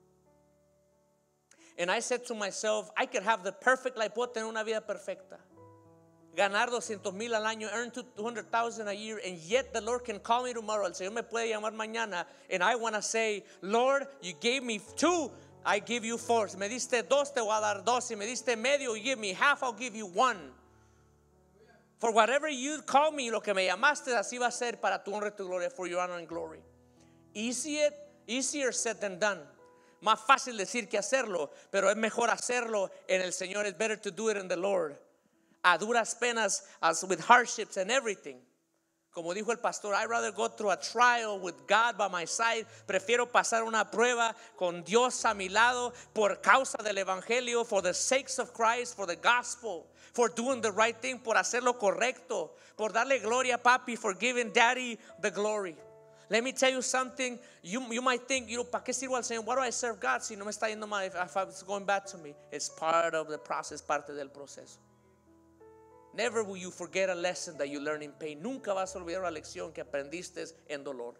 [SPEAKER 1] And I said to myself, I could have the perfect life. Puedo tener una vida perfecta. Ganar doscientos mil al año, earn two hundred thousand a year, and yet the Lord can call me tomorrow. El Señor me puede llamar mañana, and I want to say, Lord, you gave me two, I give you four. Si me diste dos, te voy a dar dos. Si me diste medio, you give me half, I'll give you one. For whatever you call me, lo que me llamaste, así va a ser para tu honra y tu gloria, for your honor and glory. Easier, easier said than done. Más fácil decir que hacerlo, pero es mejor hacerlo en el Señor. It's better to do it in the Lord. A duras penas, as with hardships and everything. Como dijo el pastor, I'd rather go through a trial with God by my side. Prefiero pasar una prueba con Dios a mi lado por causa del evangelio, for the sakes of Christ, for the gospel, for doing the right thing, por hacer lo correcto, por darle gloria a papi, for giving daddy the glory. Let me tell you something. You, you might think, you know, ¿para qué sirvo al Señor? Why do I serve God si no me está yendo mal? If, if it's going bad to me, it's part of the process, parte del proceso. Never will you forget a lesson that you learn in pain. Nunca vas a olvidar la lección que aprendiste en dolor.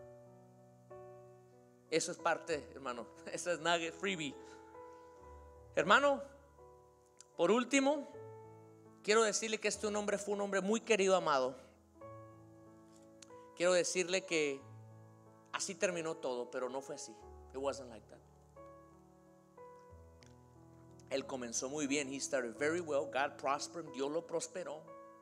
[SPEAKER 1] Eso es parte, hermano. Eso es nugget, freebie. Hermano, por último, quiero decirle que este hombre fue un hombre muy querido, amado. Quiero decirle que así terminó todo, pero no fue así. It wasn't like that. Él comenzó muy bien. He started very well. God prospered him. Dios lo prosperó.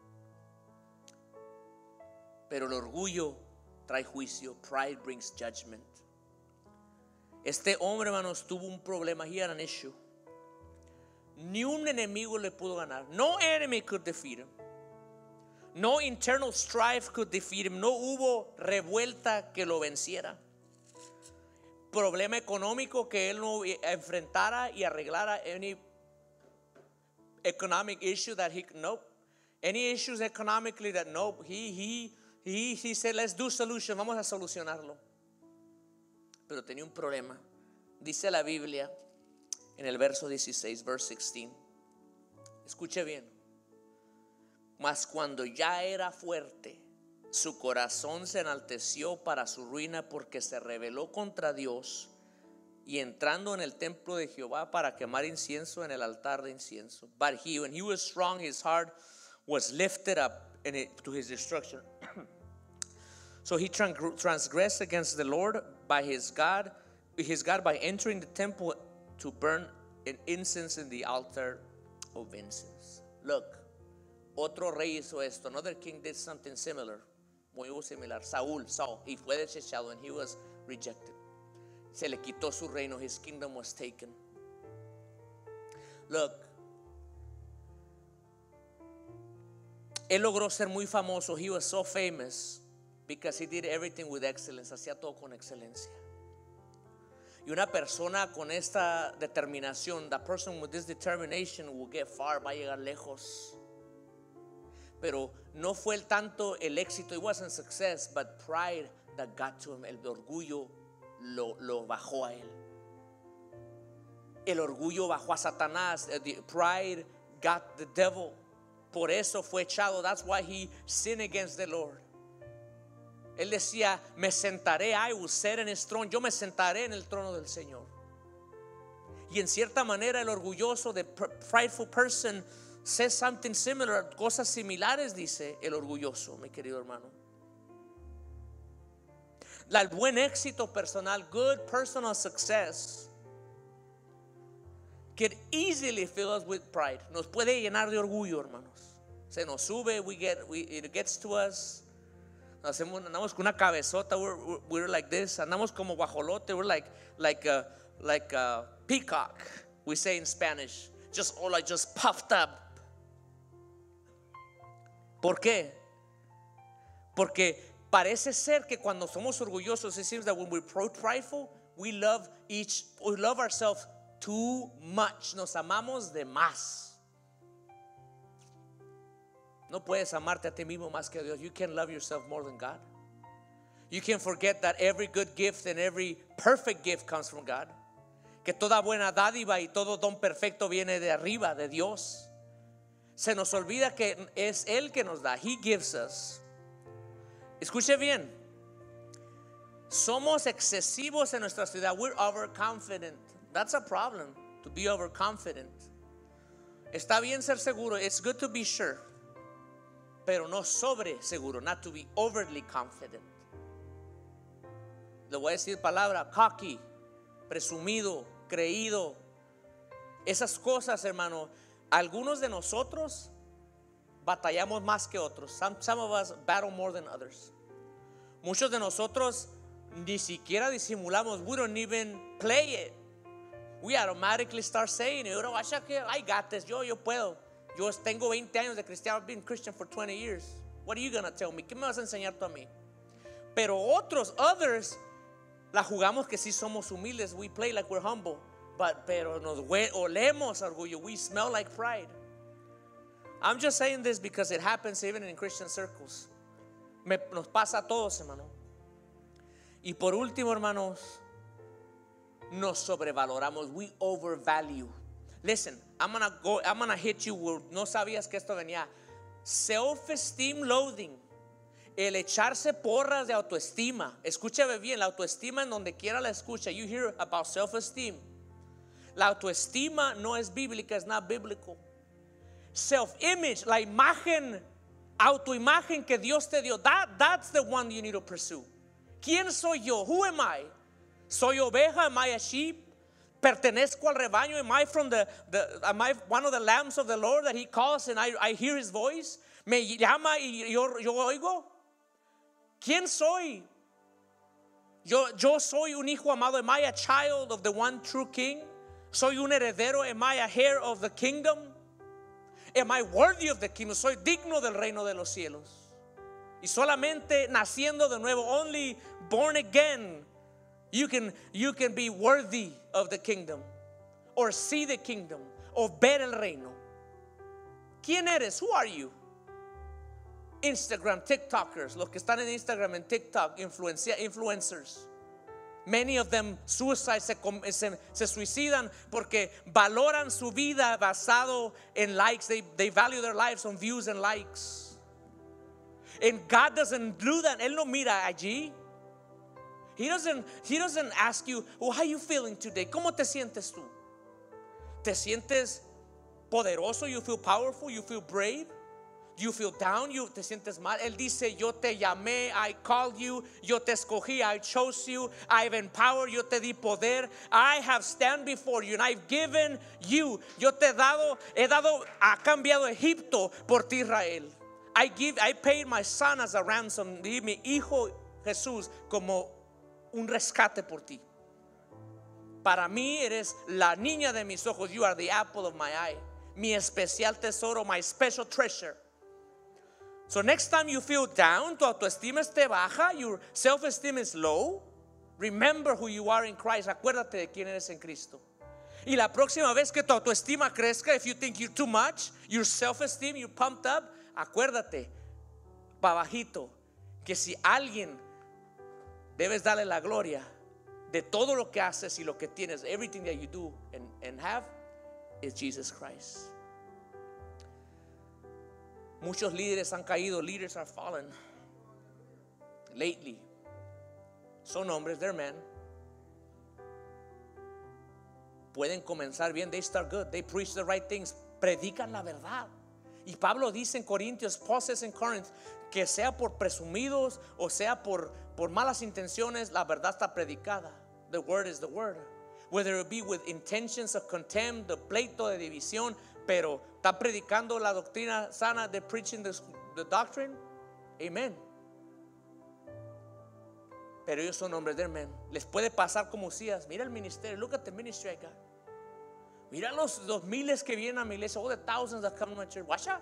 [SPEAKER 1] Pero el orgullo trae juicio. Pride brings judgment. Este hombre, hermanos, tuvo un problema. He had an issue. Ni un enemigo le pudo ganar. No enemy could defeat him. No internal strife could defeat him. No hubo revuelta que lo venciera. Problema económico que él no enfrentara y arreglara. Any economic issue that he nope. Any issues economically that nope. He he he he said, let's do solution. Vamos a solucionarlo. Pero tenía un problema. Dice la Biblia en el verso dieciséis, verse sixteen. Escuche bien. Mas cuando ya era fuerte, su corazón se enalteció para su ruina, porque se rebeló contra Dios, y entrando en el templo de Jehová para quemar incienso en el altar de incienso. But he, when he was strong, his heart was lifted up in it, to his destruction. So he transgressed against the Lord by his God, his God by entering the temple to burn an incense in the altar of incense. Look, otro rey hizo esto. Another king did something similar. Muy similar. Saúl, Saul, y fue desechado, and he was rejected. Se le quitó su reino. His kingdom was taken. Look, él logró ser muy famoso. He was so famous because he did everything with excellence. Hacía todo con excelencia. Y una persona con esta determinación, that person with this determination will get far, va a llegar lejos. Pero no fue el tanto el éxito, it wasn't success, but pride that got to him. El orgullo lo, lo bajó a él. El orgullo bajó a Satanás. The pride got the devil. Por eso fue echado. That's why he sinned against the Lord. Él decía, me sentaré, I will sit in his throne. Yo me sentaré en el trono del Señor. Y en cierta manera el orgulloso, the prideful person, says something similar, cosas similares dice el orgulloso, mi querido hermano. El buen éxito personal, good personal success, can easily fill us with pride. Nos puede llenar de orgullo, hermanos. Se nos sube, we get, we, it gets to us. Nos hacemos, andamos con una cabezota, we're, we're, we're like this. Andamos como guajolote, we're like, like, a, like a peacock, we say in Spanish. Just, or like just puffed up. ¿Por qué? Porque parece ser que cuando somos orgullosos, it seems that when we're prideful, we love each, we love ourselves too much. Nos amamos de más. No puedes amarte a ti mismo más que a Dios. You can't love yourself more than God. You can't forget that every good gift and every perfect gift comes from God. Que toda buena dádiva y todo don perfecto viene de arriba, de Dios. Se nos olvida que es Él que nos da. He gives us. Escuche bien. Somos excesivos en nuestra ciudad. We're overconfident. That's a problem, to be overconfident. Está bien ser seguro. It's good to be sure. Pero no sobre seguro. Not to be overly confident. Le voy a decir palabra cocky, presumido, creído. Esas cosas, hermano. Algunos de nosotros batallamos más que otros. Some, some of us battle more than others. Muchos de nosotros ni siquiera disimulamos. We don't even play it. We automatically start saying it. I got this. Yo, yo puedo. Yo tengo veinte años de cristiano. I've been Christian for twenty years. What are you going to tell me? ¿Qué me vas a enseñar tú a mí? Pero otros, others, la jugamos que sí somos humildes. We play like we're humble. But, pero nos olemos orgullo. We smell like pride. I'm just saying this because it happens even in Christian circles. Me, nos pasa a todos, hermano. Y por último, hermanos, nos sobrevaloramos. We overvalue. Listen, I'm gonna go. I'm gonna hit you where no sabías que esto venía. Self-esteem loathing. El echarse porras de autoestima. Escúchame bien, la autoestima en donde quiera la escucha. You hear about self-esteem. La autoestima no es bíblica, es not biblical. Self-image, la imagen, autoimagen que Dios te dio, that, that's the one you need to pursue. ¿Quién soy yo? Who am I? ¿Soy oveja? Am I a sheep? ¿Pertenezco al rebaño? Am I from the, the am I one of the lambs of the Lord that He calls and I, I hear His voice? ¿Me llama y yo, yo oigo? ¿Quién soy? Yo, yo soy un hijo amado. Am I a child of the one true King? ¿Soy un heredero? Am I a heir of the kingdom? Am I worthy of the kingdom? ¿Soy digno del reino de los cielos? Y solamente naciendo de nuevo, only born again, you can, you can be worthy of the kingdom, or see the kingdom, o ver el reino. ¿Quién eres? Who are you? Instagram, TikTokers, los que están en Instagram and TikTok, influencia, influencers. Many of them suicide, se, se, se suicidan porque valoran su vida basado en likes. They, they value their lives on views and likes. And God doesn't do that. Él no mira allí. He doesn't, he doesn't ask you, oh, how are you feeling today? ¿Cómo te sientes tú? ¿Te sientes poderoso? You feel powerful? You feel brave? You feel down, you te sientes mal. Él dice, yo te llamé, I called you, yo te escogí, I chose you, I've empowered, yo te di poder, I have stand before you and I've given you. Yo te he dado, he dado, ha cambiado Egipto por ti, Israel. I give, I paid my son as a ransom. Di mi hijo Jesús como un rescate por ti. Para mí eres la niña de mis ojos. You are the apple of my eye. Mi especial tesoro, my special treasure. So next time you feel down, tu autoestima esté baja, your self-esteem is low, remember who you are in Christ. Acuérdate de quién eres en Cristo. Y la próxima vez que tu autoestima crezca, if you think you're too much, your self-esteem, you're pumped up, acuérdate, pa' bajito, que si alguien debes darle la gloria de todo lo que haces y lo que tienes, everything that you do and, and have, is Jesus Christ. Muchos líderes han caído. Leaders are fallen lately. Son hombres, they're men. pueden comenzar bien. They start good. They preach the right things. Predican la verdad. Y Pablo dice en Corintios, Paul says in Corinth, que sea por presumidos o sea por, por malas intenciones, la verdad está predicada. The word is the word. Whether it be with intentions of contempt, the pleito de división, pero está predicando la doctrina sana, de preaching the, the doctrine. Amen. Pero ellos son hombres de amén. Les puede pasar como Usías. Mira el ministerio. Look at the ministry I got. Mira los, los miles que vienen a mi iglesia. All the thousands that come to my church. Watch out.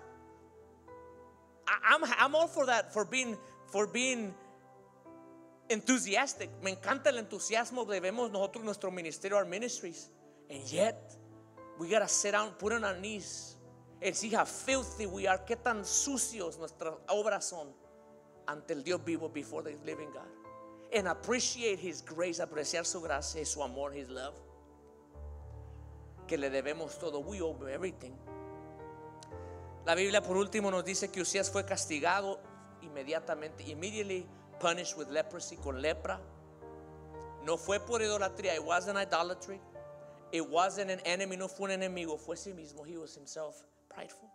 [SPEAKER 1] I, I'm, I'm all for that. For being, for being enthusiastic. Me encanta el entusiasmo. Debemos nosotros nuestro ministerio, our ministries. And yet we gotta sit down, put on our knees and see how filthy we are. Qué tan sucios nuestras obras son ante el Dios vivo, before the living God. And appreciate His grace. Apreciar su gracia, su amor, His love. Que le debemos todo. We owe everything. La Biblia por último nos dice que Usías fue castigado inmediatamente, immediately punished with leprosy, con lepra. No fue por idolatría. It wasn't idolatry. It wasn't an enemy. No fue un enemigo. Fue sí mismo. He was himself prideful.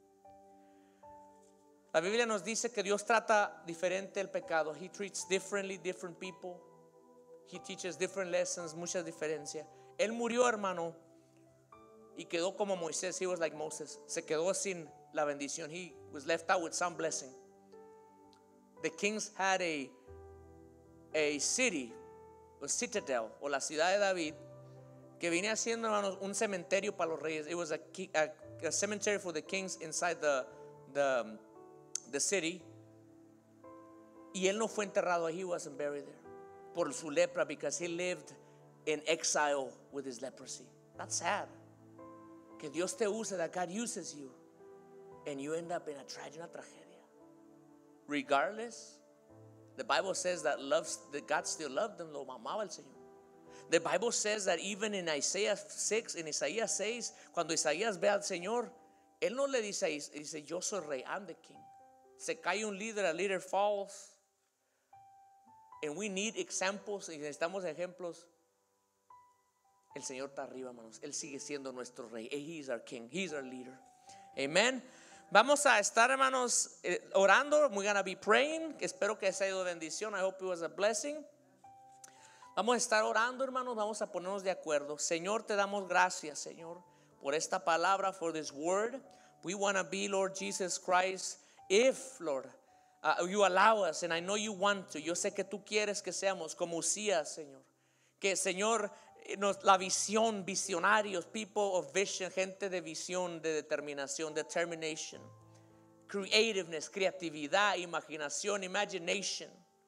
[SPEAKER 1] La Biblia nos dice que Dios trata diferente el pecado. He treats differently different people. He teaches different lessons. Mucha diferencia. Él murió, hermano, y quedó como Moisés. He was like Moses. Se quedó sin la bendición. He was left out with some blessing. The kings had a a city, a citadel, o la ciudad de David, que venía siendo, hermanos, un cementerio para los reyes. It was a, a, a cemetery for the kings inside the the the city. Y él no fue enterrado. He wasn't buried there por su lepra, because he lived in exile with his leprosy. That's sad. Que Dios te use, that God uses you, and you end up in a tragedy, una tragedia. Regardless, the Bible says that loves that God still loved them. Lo amaba el Señor. The Bible says that even in Isaiah six, in Isaías seis, cuando Isaías ve al Señor, él no le dice, dice yo soy rey, I'm the king. Se cae un líder, a leader falls, and we need examples, y necesitamos ejemplos. El Señor está arriba, hermanos. Él sigue siendo nuestro rey. He is our king. He is our leader. Amen. Vamos a estar, hermanos, eh, orando. We're going to be praying. Espero que haya sido bendición. I hope it was a blessing. Vamos a estar orando, hermanos. Vamos a ponernos de acuerdo. Señor, te damos gracias, Señor, por esta palabra, for this word. We want to be, Lord Jesus Christ, if, Lord, uh, you allow us, and I know you want to. Yo sé que tú quieres que seamos como Usías, Señor. Que, Señor, Nos, la visión, visionarios, people of vision, gente de visión, de determinación, determination, creativeness, creatividad, imaginación, imagination.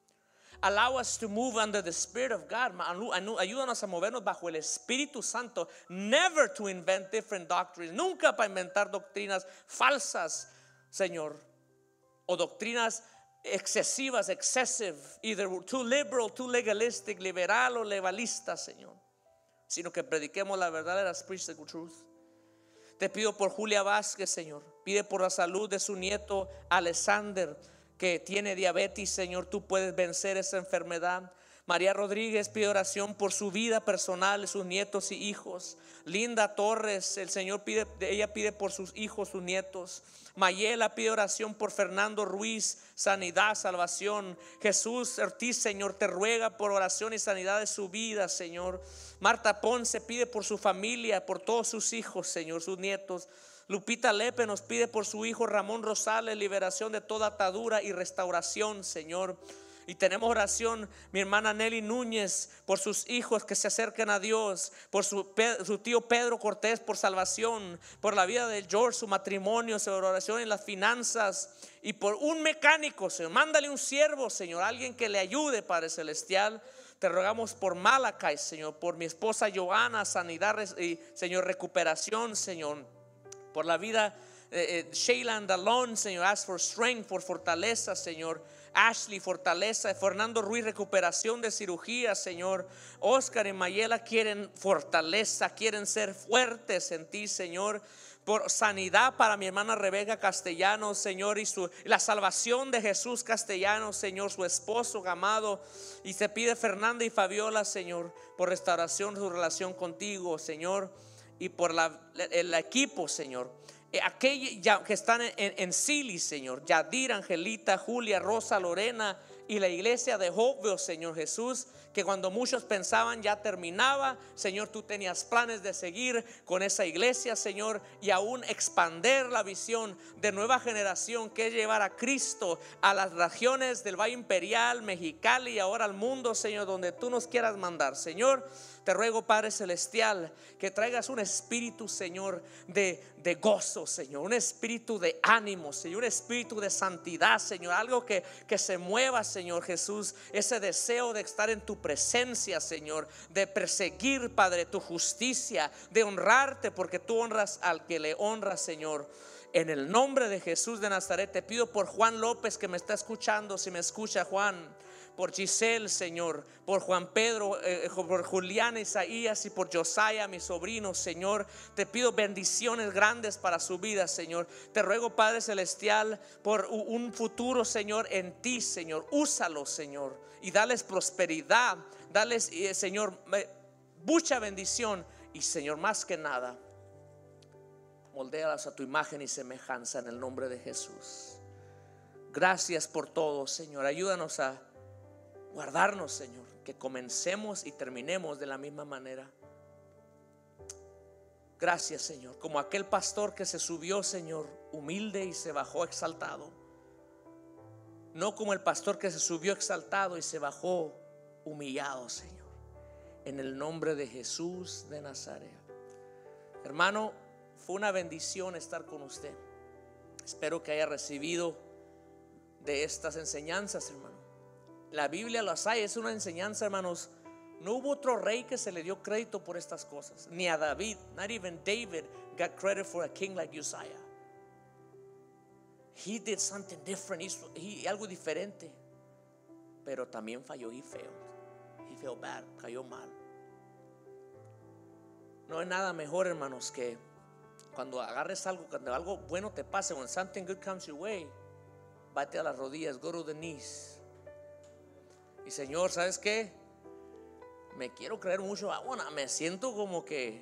[SPEAKER 1] Allow us to move under the Spirit of God. Ayúdanos a movernos bajo el Espíritu Santo. Never to invent different doctrines. Nunca para inventar doctrinas falsas, Señor, o doctrinas excesivas, excessive, either too liberal, too legalistic, liberal o legalista, Señor. Sino que prediquemos la verdad. Let us preach the truth. Te pido por Julia Vázquez, Señor. Pide por la salud de su nieto Alexander, que tiene diabetes, Señor. Tú puedes vencer esa enfermedad. María Rodríguez pide oración por su vida personal, sus nietos y hijos. Linda Torres, el Señor pide, ella pide por sus hijos, sus nietos. Mayela pide oración por Fernando Ruiz, sanidad, salvación. Jesús Ortiz, Señor, te ruega por oración y sanidad de su vida, Señor. Marta Ponce pide por su familia, por todos sus hijos, Señor, sus nietos. Lupita Lepe nos pide por su hijo Ramón Rosales, liberación de toda atadura y restauración, Señor. Y tenemos oración, mi hermana Nelly Núñez, por sus hijos que se acerquen a Dios, por su, su tío Pedro Cortés, por salvación, por la vida de George, su matrimonio, su oración en las finanzas, y por un mecánico, Señor. Mándale un siervo, Señor, alguien que le ayude, Padre Celestial. Te rogamos por Malakai, Señor, por mi esposa Joana, sanidad y, Señor, recuperación, Señor, por la vida de eh, Sheila Andalón, Señor. Ask for strength, por fortaleza, Señor. Ashley, fortaleza. Fernando Ruiz, recuperación de cirugía, Señor. Oscar y Mayela quieren fortaleza, quieren ser fuertes en ti, Señor. por sanidad para mi hermana Rebeca Castellanos, Señor, y su, la salvación de Jesús Castellanos, Señor, su esposo amado. Y se pide Fernanda y Fabiola, Señor, por restauración de su relación contigo, Señor, y por la, el equipo, Señor. Aquellos que están en, en, en Sili, Señor, Yadir, Angelita, Julia, Rosa, Lorena, y la iglesia de Hopeville, Señor Jesús, que cuando muchos pensaban ya terminaba, Señor, tú tenías planes de seguir con esa iglesia, Señor, y aún expander la visión de nueva generación, que es llevar a Cristo a las regiones del Valle Imperial, Mexicali y ahora al mundo, Señor, donde tú nos quieras mandar. Señor, te ruego, Padre Celestial, que traigas un espíritu, Señor, de, de gozo, Señor, un espíritu de ánimo, Señor, un espíritu de santidad, Señor, algo que, que se mueva, Señor Jesús, ese deseo de estar en tu presencia, Señor, de perseguir, Padre, tu justicia, de honrarte, porque tú honras al que le honra, Señor. En el nombre de Jesús de Nazaret te pido por Juan López, que me está escuchando, si me escucha Juan, por Giselle, Señor, por Juan Pedro, eh, por Julián, Isaías y por Josiah, mi sobrino, Señor. Te pido bendiciones grandes para su vida, Señor. Te ruego, Padre Celestial, por un futuro, Señor, en ti, Señor. Úsalos, Señor, y dales prosperidad, dales, eh, Señor, mucha bendición. Y, Señor, más que nada, moldéalas a tu imagen y semejanza en el nombre de Jesús. Gracias por todo, Señor. Ayúdanos a guardarnos, Señor, que comencemos y terminemos de la misma manera. Gracias, Señor, como aquel pastor que se subió, Señor, humilde y se bajó exaltado. No como el pastor que se subió exaltado y se bajó humillado, Señor. En el nombre de Jesús de Nazaret. Hermano, fue una bendición estar con usted. Espero que haya recibido de estas enseñanzas, hermano. La Biblia las hay, es una enseñanza, hermanos. No hubo otro rey que se le dio crédito por estas cosas, ni a David. Not even David got credit for a king like Uzziah. He did something different, hizo, he, algo diferente. Pero también falló, he failed. He failed bad, cayó mal. No hay nada mejor, hermanos, que cuando agarres algo, cuando algo bueno te pase, when something good comes your way, vete a las rodillas, go to the knees. Y, Señor, ¿sabes qué? Me quiero creer mucho. Bueno, me siento como que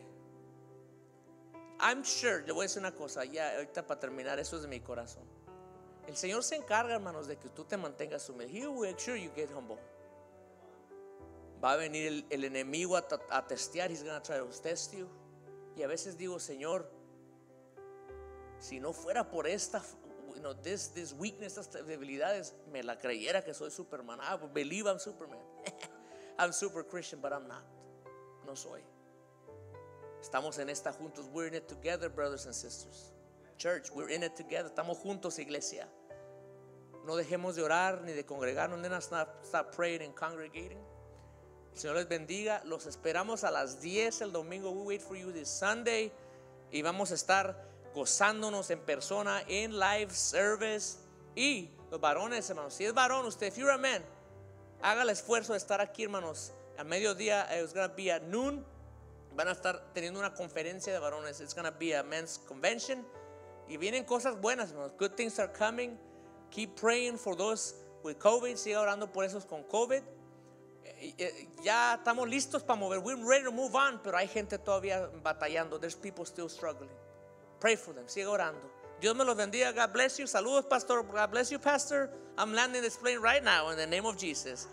[SPEAKER 1] I'm sure, le voy a decir una cosa, ya ahorita para terminar, eso es de mi corazón. El Señor se encarga, hermanos, de que tú te mantengas humilde. He will make sure you get humble. Va a venir el, el enemigo a, a testear. He's going to try to test you. Y a veces digo, Señor, si no fuera por esta, you know, this, this weakness, estas debilidades, me la creyera que soy Superman. I believe I'm Superman. I'm super Christian, but I'm not. No soy. Estamos en esta juntos. We're in it together, brothers and sisters. Church, we're in it together. Estamos juntos, iglesia. No dejemos de orar ni de congregarnos. Let's not stop praying and congregating. El Señor les bendiga. Los esperamos a las diez el domingo. We wait for you this Sunday. Y vamos a estar gozándonos en persona, en live service. Y los varones, hermanos, si es varón usted, if you're a man, haga el esfuerzo de estar aquí, hermanos. A mediodía, it's going to be at noon. Van a estar teniendo una conferencia de varones. It's going to be a men's convention. Y vienen cosas buenas, hermanos. Good things are coming. Keep praying for those with COVID. Siga orando por esos con COVID. Ya estamos listos para mover. We're ready to move on. Pero hay gente todavía batallando. There's people still struggling. Pray for them. Siga orando. Dios me los bendiga. God bless you. Saludos, pastor. God bless you, pastor. I'm landing this plane right now in the name of Jesus.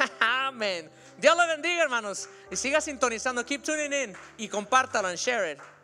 [SPEAKER 1] Amén. Dios los bendiga, hermanos. Y siga sintonizando. Keep tuning in. Y compártalo and share it.